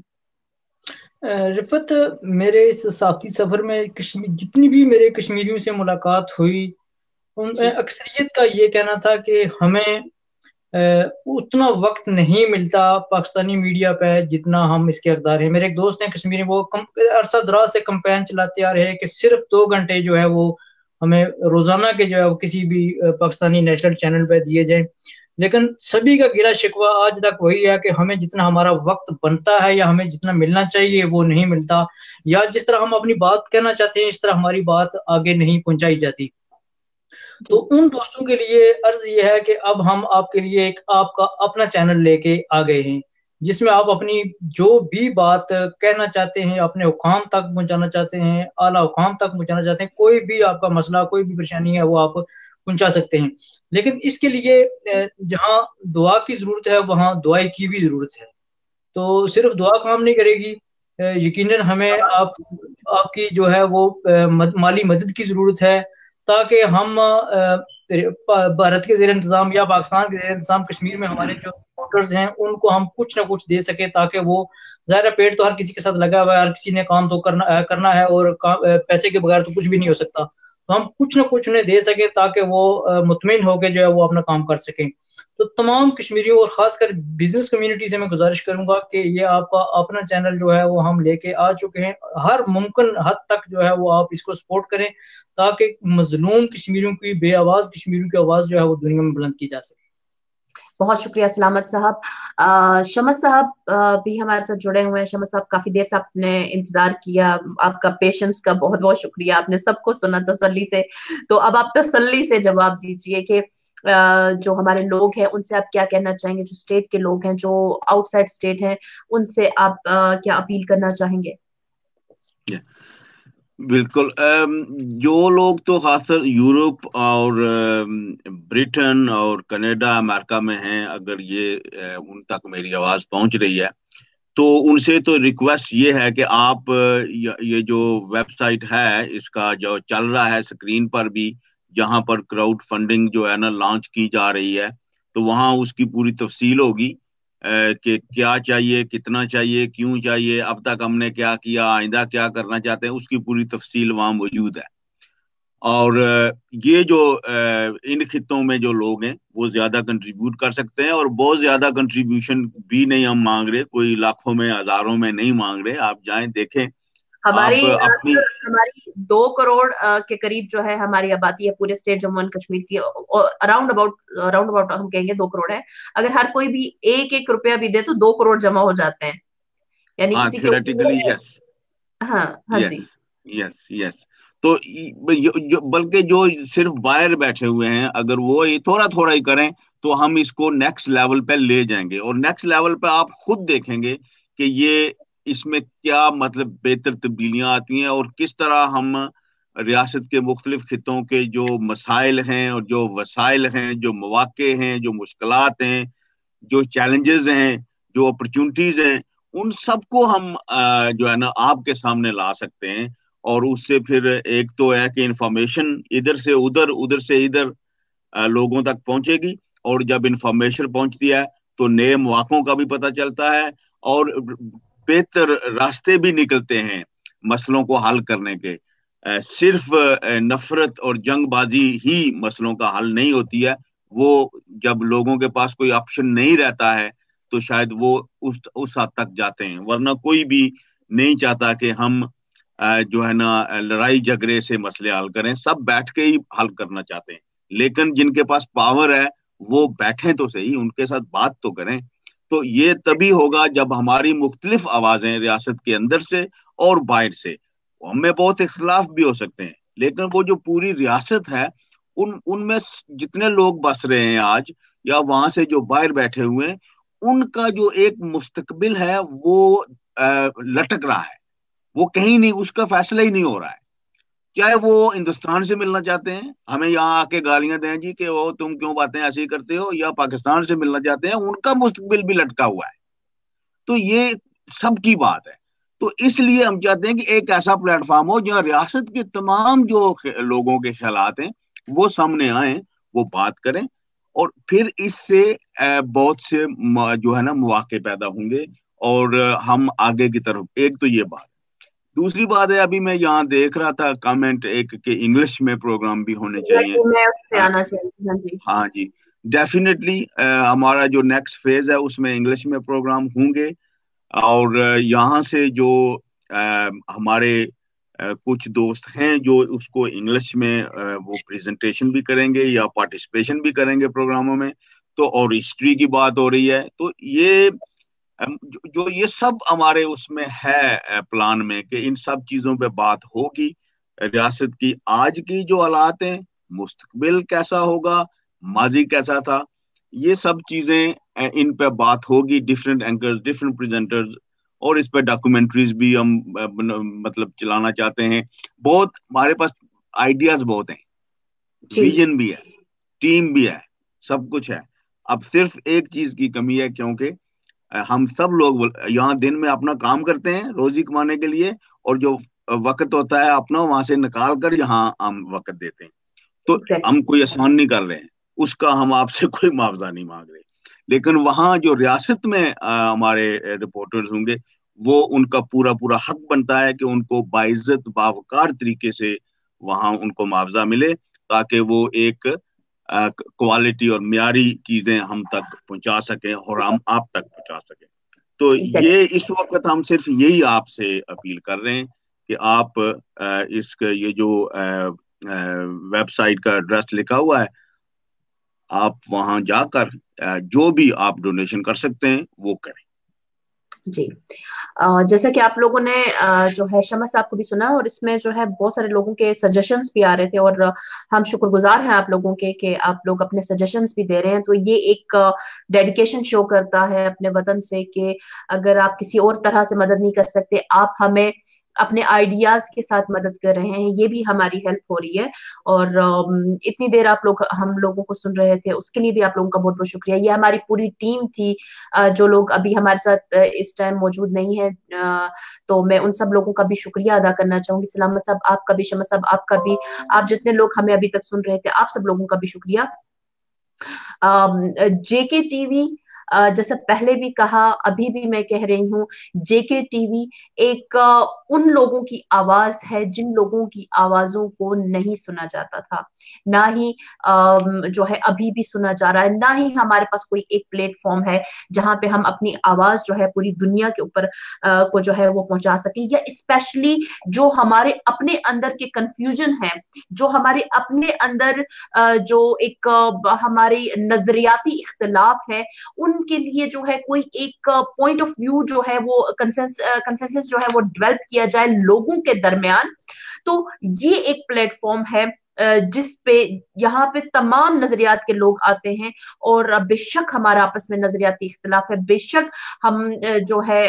رفت، میرے اس ساتھی سفر میں جتنی بھی میرے کشمیریوں سے ملاقات ہوئی ان میں اکثریت کا یہ کہنا تھا کہ ہمیں اتنا وقت نہیں ملتا پاکستانی میڈیا پہ جتنا ہم اس کے حقدار ہیں. میرے ایک دوست ہیں کشمیری، وہ عرصہ دراز سے کمپین چلاتے آ رہے ہیں کہ صرف دو گھنٹے جو ہے وہ ہمیں روزانہ کے جو ہے وہ کسی بھی پاکستانی نیشنل چینل پہ دیے جائیں. لیکن سبھی کا گرا شکوہ آج تک وہی ہے کہ ہمیں جتنا ہمارا وقت بنتا ہے یا ہمیں جتنا ملنا چاہیے وہ نہیں ملتا، یا جس طرح ہم اپنی بات کہنا چاہتے ہیں اس طرح ہماری بات آگے نہیں پہنچائی جاتی. تو ان دوستوں کے لیے عرض یہ ہے کہ اب ہم آپ کے لیے ایک آپ کا اپنا چینل لے کے آ گئے ہیں جس میں آپ اپنی جو بھی بات کہنا چاہتے ہیں، اپنے حکام تک پہنچانا چاہتے ہیں، اعلیٰ حکام تک پہنچانا چاہتے ہیں، کوئی بھی آپ کا مسئلہ کوئی بھی پریشانی ہے وہ آپ پہنچا سکتے ہیں. لیکن اس کے لیے جہاں دعا کی ضرورت ہے وہاں دعائی کی بھی ضرورت ہے. تو صرف دعا کام نہیں کرے گی، یقیناً ہمیں آپ آپ کی جو ہے وہ مالی مدد کی ضرورت ہے تاکہ ہم بھارت کے زیر انتظام یا پاکستان کے زیر انتظام کشمیر میں ہمارے جو ووٹرز ہیں ان کو ہم کچھ نہ کچھ دے سکے، تاکہ وہ ظاہر پیٹ تو ہر کسی کے ساتھ لگا ہوا ہے، ہر کسی نے کام تو کرنا کرنا ہے اور پیسے کے بغیر تو کچھ بھی نہیں ہو سکتا. تو ہم کچھ نہ کچھ انہیں دے سکے تاکہ وہ مطمئن ہو کے جو ہے وہ اپنا کام کر سکیں. تو تمام کشمیریوں اور خاص کر بزنس کمیونٹی سے میں گزارش کروں گا کہ یہ آپ کا اپنا چینل جو ہے وہ ہم لے کے آ چکے ہیں، ہر ممکن حد تک جو ہے وہ آپ اس کو سپورٹ کریں تاکہ مظلوم کشمیریوں کی، بے آواز کشمیریوں کی آواز جو ہے وہ دنیا میں بلند کی جا سکے. بہت شکریہ سلامت صاحب. شمس صاحب بھی ہمارے ساتھ جڑے ہوئے ہیں. شمس صاحب کافی دیر سے آپ نے انتظار کیا، آپ کا پیشنس کا بہت بہت شکریہ، آپ نے سب کو سنا تسلی سے. تو اب آپ تسلی سے جواب دیجئے کہ جو ہمارے لوگ ہیں ان سے آپ کیا کہنا چاہیں گے، جو اسٹیٹ کے لوگ ہیں، جو آؤٹ سائڈ اسٹیٹ ہیں، ان سے آپ کیا اپیل کرنا چاہیں گے؟ بالکل، جو لوگ تو خاص طور یورپ اور برٹن اور کینیڈا امریکہ میں ہیں، اگر یہ ان تک میری آواز پہنچ رہی ہے تو ان سے تو ریکویسٹ یہ ہے کہ آپ یہ جو ویب سائٹ ہے اس کا جو چل رہا ہے اسکرین پر بھی، جہاں پر کراؤڈ فنڈنگ جو ہے نا لانچ کی جا رہی ہے، تو وہاں اس کی پوری تفصیل ہوگی کہ کیا چاہیے، کتنا چاہیے، کیوں چاہیے، اب تک ہم نے کیا کیا، آئندہ کیا کرنا چاہتے ہیں، اس کی پوری تفصیل وہاں موجود ہے. اور یہ جو ان خطوں میں جو لوگ ہیں وہ زیادہ کنٹریبیوٹ کر سکتے ہیں، اور بہت زیادہ کنٹریبیوشن بھی نہیں ہم مانگ رہے، کوئی لاکھوں میں ہزاروں میں نہیں مانگ رہے. آپ جائیں دیکھیں، ہماری ہماری دو کروڑ کے قریب جو ہے ہماری آبادی ہے پورے اسٹیٹ جموں اینڈ کشمیر کی، اراؤنڈ اباؤٹ اراؤنڈ اباؤٹ ہم کہیں گے دو کروڑ ہے. اگر ہر کوئی بھی ایک ایک روپیہ بھی دے تو دو کروڑ جمع ہو جاتے ہیں، یعنی ہاں تھیوریٹیکلی یس ہاں ہاں جی یس یس. تو بلکہ جو صرف باہر بیٹھے ہوئے ہیں اگر وہ تھوڑا تھوڑا ہی کریں تو ہم اس کو نیکسٹ لیول پہ لے جائیں گے، اور نیکسٹ لیول پہ آپ خود دیکھیں گے کہ یہ اس میں کیا مطلب بہتر تبدیلیاں آتی ہیں، اور کس طرح ہم ریاست کے مختلف خطوں کے جو مسائل ہیں اور جو وسائل ہیں، جو مواقع ہیں، جو مشکلات ہیں، جو چیلنجز ہیں، جو اپرچونٹیز ہیں، ان سب کو ہم جو ہے نا آپ کے سامنے لا سکتے ہیں. اور اس سے پھر ایک تو ہے کہ انفارمیشن ادھر سے ادھر ادھر سے ادھر لوگوں تک پہنچے گی، اور جب انفارمیشن پہنچتی ہے تو نئے مواقعوں کا بھی پتہ چلتا ہے اور بہتر راستے بھی نکلتے ہیں مسئلوں کو حل کرنے کے. صرف نفرت اور جنگ بازی ہی مسئلوں کا حل نہیں ہوتی ہے، وہ جب لوگوں کے پاس کوئی آپشن نہیں رہتا ہے تو شاید وہ اس اس حد تک جاتے ہیں، ورنہ کوئی بھی नहीं चाहता कि हम जो है ना लड़ाई झगड़े से मसले हल करें, सब बैठ के ही हल करना चाहते हैं। लेकिन जिनके पास पावर है वो बैठें तो सही, उनके साथ बात तो करें। तो ये तभी होगा जब हमारी मुख्तलिफ आवाजें रियासत के अंदर से और बाहर से, हमें बहुत इख्तलाफ भी हो सकते हैं, लेकिन वो जो पूरी रियासत है उन उनमें जितने लोग बस रहे हैं आज या वहां से जो बाहर बैठे हुए हैं, उनका जो एक मुस्तकबिल है वो आ, लटक रहा है, वो कहीं नहीं, उसका फैसला ही नहीं हो रहा है। चाहे वो हिंदुस्तान से मिलना चाहते हैं, हमें यहाँ आके गालियां दें जी कि वो तुम क्यों बातें ऐसी करते हो, या पाकिस्तान से मिलना चाहते हैं, उनका मुस्तकबिल भी लटका हुआ है। तो ये सबकी बात है। तो इसलिए हम चाहते हैं कि एक ऐसा प्लेटफॉर्म हो जहाँ रियासत के तमाम जो लोगों के ख्यालात हैं वो सामने आए, वो बात करें, और फिर इससे बहुत से जो है ना मौके पैदा होंगे और हम आगे की तरफ। एक तो ये बात। दूसरी बात है, अभी मैं यहाँ देख रहा था कमेंट एक के इंग्लिश में प्रोग्राम भी होने चाहिए। मैं उससे आना चाहिए। हाँ जी, हाँ जी, डेफिनेटली हमारा जो नेक्स्ट फेज है उसमें इंग्लिश में प्रोग्राम होंगे, और यहाँ से जो आ, हमारे आ, कुछ दोस्त हैं जो उसको इंग्लिश में आ, वो प्रेजेंटेशन भी करेंगे या पार्टिसिपेशन भी करेंगे प्रोग्रामों में। तो और हिस्ट्री की बात हो रही है, तो ये जो, जो ये सब हमारे उसमें है प्लान में कि इन सब चीजों पे बात होगी। रियासत की आज की जो हालात हैं, मुस्तकबिल कैसा होगा, माजी कैसा था, ये सब चीजें इन पे बात होगी, डिफरेंट एंकर्स, डिफरेंट प्रेजेंटर्स, और इस पे डॉक्यूमेंट्रीज भी हम मतलब चलाना चाहते हैं। बहुत हमारे पास आइडियाज बहुत हैं, विजन भी है, टीम भी है, सब कुछ है। अब सिर्फ एक चीज की कमी है, क्योंकि हम सब लोग यहाँ दिन में अपना काम करते हैं रोजी कमाने के लिए, और जो वक्त होता है अपना वहां से निकाल कर यहाँ हम वक्त देते हैं। तो exactly. हम कोई आसान नहीं कर रहे हैं, उसका हम आपसे कोई मुआवजा नहीं मांग रहे, लेकिन वहाँ जो रियासत में आ, हमारे रिपोर्टर्स होंगे, वो उनका पूरा पूरा हक बनता है कि उनको बाइज्जत बावकार तरीके से वहाँ उनको मुआवजा मिले, ताकि वो एक क्वालिटी और मियारी चीजें हम तक पहुंचा सकें और हम आप तक पहुंचा सकें। तो exactly. ये इस वक्त हम सिर्फ यही आपसे अपील कर रहे हैं कि आप आ, इस ये जो वेबसाइट का एड्रेस लिखा हुआ है, आप वहां जाकर जो भी आप डोनेशन कर सकते हैं वो करें। जी, जैसा कि आप लोगों ने जो है शमा साहब को भी सुना, और इसमें जो है बहुत सारे लोगों के सजेशंस भी आ रहे थे, और हम शुक्रगुजार हैं आप लोगों के कि आप लोग अपने सजेशंस भी दे रहे हैं। तो ये एक डेडिकेशन शो करता है अपने वतन से कि अगर आप किसी और तरह से मदद नहीं कर सकते, आप हमें अपने आइडियाज के साथ मदद कर रहे हैं, ये भी हमारी हेल्प हो रही है। और इतनी देर आप लोग हम लोगों को सुन रहे थे, उसके लिए भी आप लोगों का बहुत बहुत शुक्रिया। ये हमारी पूरी टीम थी, जो लोग अभी हमारे साथ इस टाइम मौजूद नहीं है, तो मैं उन सब लोगों का भी शुक्रिया अदा करना चाहूंगी। सलामत साहब आपका भी, शमा साहब आपका भी, आप जितने लोग हमें अभी तक सुन रहे थे, आप सब लोगों का भी शुक्रिया। जेके टीवी, जैसा पहले भी कहा, अभी भी मैं कह रही हूँ, जेके टीवी एक उन लोगों की आवाज है जिन लोगों की आवाजों को नहीं सुना जाता था, ना ही जो है अभी भी सुना जा रहा है, ना ही हमारे पास कोई एक प्लेटफॉर्म है जहां पे हम अपनी आवाज जो है पूरी दुनिया के ऊपर को जो है वो पहुंचा सके, या स्पेशली जो हमारे अपने अंदर के कंफ्यूजन है, जो हमारे अपने अंदर जो एक हमारी नजरियाती इख्तिलाफ है, उनके लिए जो है कोई एक पॉइंट ऑफ व्यू जो है वो कंसेंसस जो है वो डेवलप किया जाए लोगों के दरमियान। तो ये एक प्लेटफॉर्म है जिस पे यहाँ पे तमाम नजरियात के लोग आते हैं, और बेशक हमारा आपस में नजरियाती इख्तिलाफ है, बेशक हम जो है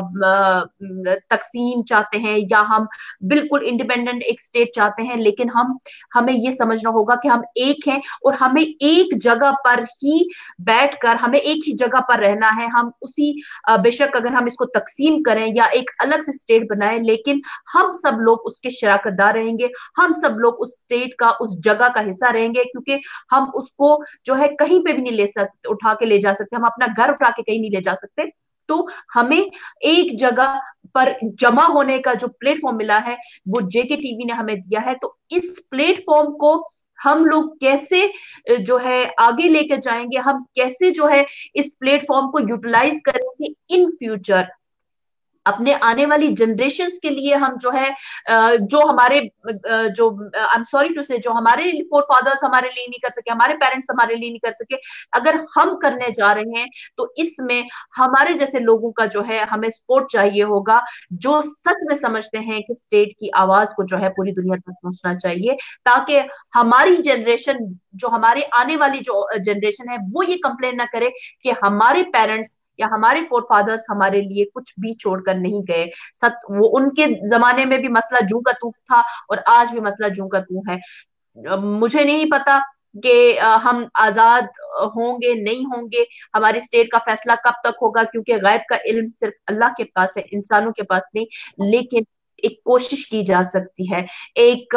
तकसीम चाहते हैं या हम बिल्कुल इंडिपेंडेंट एक स्टेट चाहते हैं, लेकिन हम हमें ये समझना होगा कि हम एक हैं और हमें एक जगह पर ही बैठकर हमें एक ही जगह पर रहना है। हम उसी बेशक अगर हम इसको तकसीम करें या एक अलग से स्टेट बनाएं, लेकिन हम सब लोग उसके शराकतदार रहेंगे, हम सब लोग उस स्टेट का, उस जगह का हिस्सा रहेंगे, क्योंकि हम उसको जो है कहीं पे भी नहीं ले सकते, उठा के ले जा सकते, हम अपना घर उठा के कहीं नहीं ले जा सकते। तो हमें एक जगह पर जमा होने का जो प्लेटफॉर्म मिला है वो जेके टीवी ने हमें दिया है। तो इस प्लेटफॉर्म को हम लोग कैसे जो है आगे लेके जाएंगे, हम कैसे जो है इस प्लेटफॉर्म को यूटिलाइज करेंगे इन फ्यूचर, अपने आने वाली जनरेशन्स के लिए हम जो है जो हमारे जो आई एम सॉरी टू से जो हमारे फोर फादर्स हमारे लिए नहीं कर सके, हमारे पेरेंट्स हमारे लिए नहीं कर सके, अगर हम करने जा रहे हैं तो इसमें हमारे जैसे लोगों का जो है हमें सपोर्ट चाहिए होगा, जो सच में समझते हैं कि स्टेट की आवाज को जो है पूरी दुनिया तक पहुंचना चाहिए, ताकि हमारी जनरेशन, जो हमारे आने वाली जो जनरेशन है, वो ये कंप्लेन ना करे कि हमारे पेरेंट्स या हमारे फोर फादर्स हमारे लिए कुछ भी छोड़कर नहीं गए। सत वो उनके जमाने में भी मसला जू का तू था और आज भी मसला जू का तू है। मुझे नहीं पता कि हम आजाद होंगे नहीं होंगे, हमारी स्टेट का फैसला कब तक होगा, क्योंकि गैब का इल्म सिर्फ अल्लाह के पास है, इंसानों के पास नहीं। लेकिन एक कोशिश की जा सकती है, एक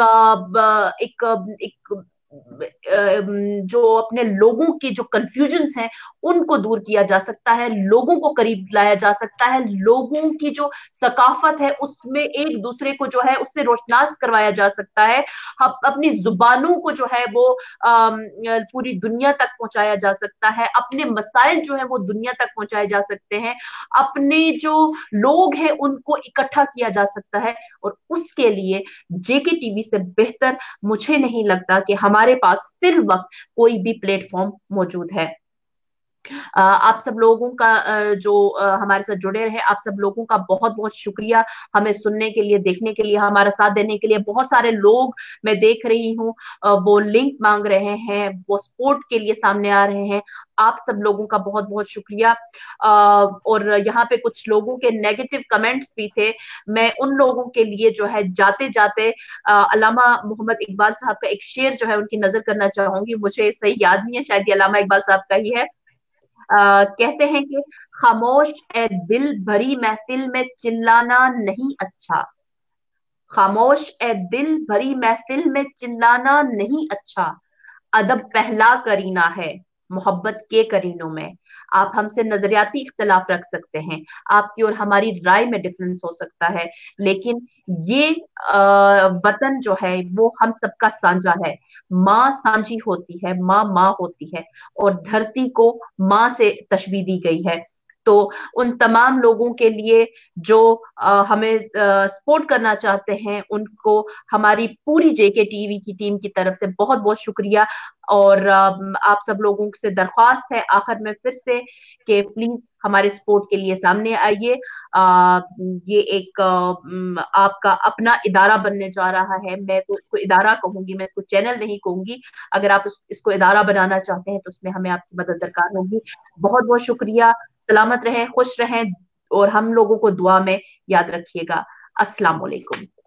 एक, एक जो अपने लोगों के जो कंफ्यूजन्स हैं उनको दूर किया जा सकता है, लोगों को करीब लाया जा सकता है, लोगों की जो सकाफत है उसमें एक दूसरे को जो है उससे रोशनास करवाया जा सकता है, अपनी जुबानों को जो है वो पूरी दुनिया तक पहुंचाया जा सकता है, अपने मसाइल जो है वो दुनिया तक पहुंचाए जा सकते हैं, अपने जो लोग हैं उनको इकट्ठा किया जा सकता है। और उसके लिए जेके टीवी से बेहतर मुझे नहीं लगता कि हमारे पास फिर वक्त कोई भी प्लेटफॉर्म मौजूद है। आप सब लोगों का जो हमारे साथ जुड़े रहे, आप सब लोगों का बहुत बहुत शुक्रिया, हमें सुनने के लिए, देखने के लिए, हमारा साथ देने के लिए। बहुत सारे लोग मैं देख रही हूँ वो लिंक मांग रहे हैं, वो सपोर्ट के लिए सामने आ रहे हैं, आप सब लोगों का बहुत बहुत शुक्रिया। और यहाँ पे कुछ लोगों के नेगेटिव कमेंट्स भी थे, मैं उन लोगों के लिए जो है जाते जाते अल्लामा मोहम्मद इकबाल साहब का एक शेर जो है उनकी नजर करना चाहूंगी, मुझे सही याद नहीं है, शायद ये अल्लामा इकबाल साहब का ही है। Uh, कहते हैं कि खामोश ए दिल भरी महफिल में चिल्लाना नहीं अच्छा, खामोश ए दिल भरी महफिल में चिल्लाना नहीं अच्छा, अदब पहला करीना है मोहब्बत के करीनों में। आप हमसे नजरियाती इख्तिलाफ रख सकते हैं, आपकी और हमारी राय में डिफरेंस हो सकता है, लेकिन ये वतन जो है वो हम सबका साझा है। माँ साझी होती है, माँ माँ होती है, और धरती को माँ से तशबीह दी गई है। तो उन तमाम लोगों के लिए जो आ, हमें सपोर्ट करना चाहते हैं, उनको हमारी पूरी जेके टीवी की टीम की तरफ से बहुत बहुत शुक्रिया। और आ, आप सब लोगों से दरख्वास्त है आखिर में फिर से कि प्लीज हमारे सपोर्ट के लिए सामने आइए। ये एक आ, आपका अपना इदारा बनने जा रहा है, मैं तो इसको इदारा कहूंगी, मैं इसको चैनल नहीं कहूंगी। अगर आप इसको इदारा बनाना चाहते हैं तो उसमें हमें आपकी मदद दरकार होगी। बहुत बहुत शुक्रिया, सलामत रहें, खुश रहें, और हम लोगों को दुआ में याद रखिएगा। अस्सलाम वालेकुम।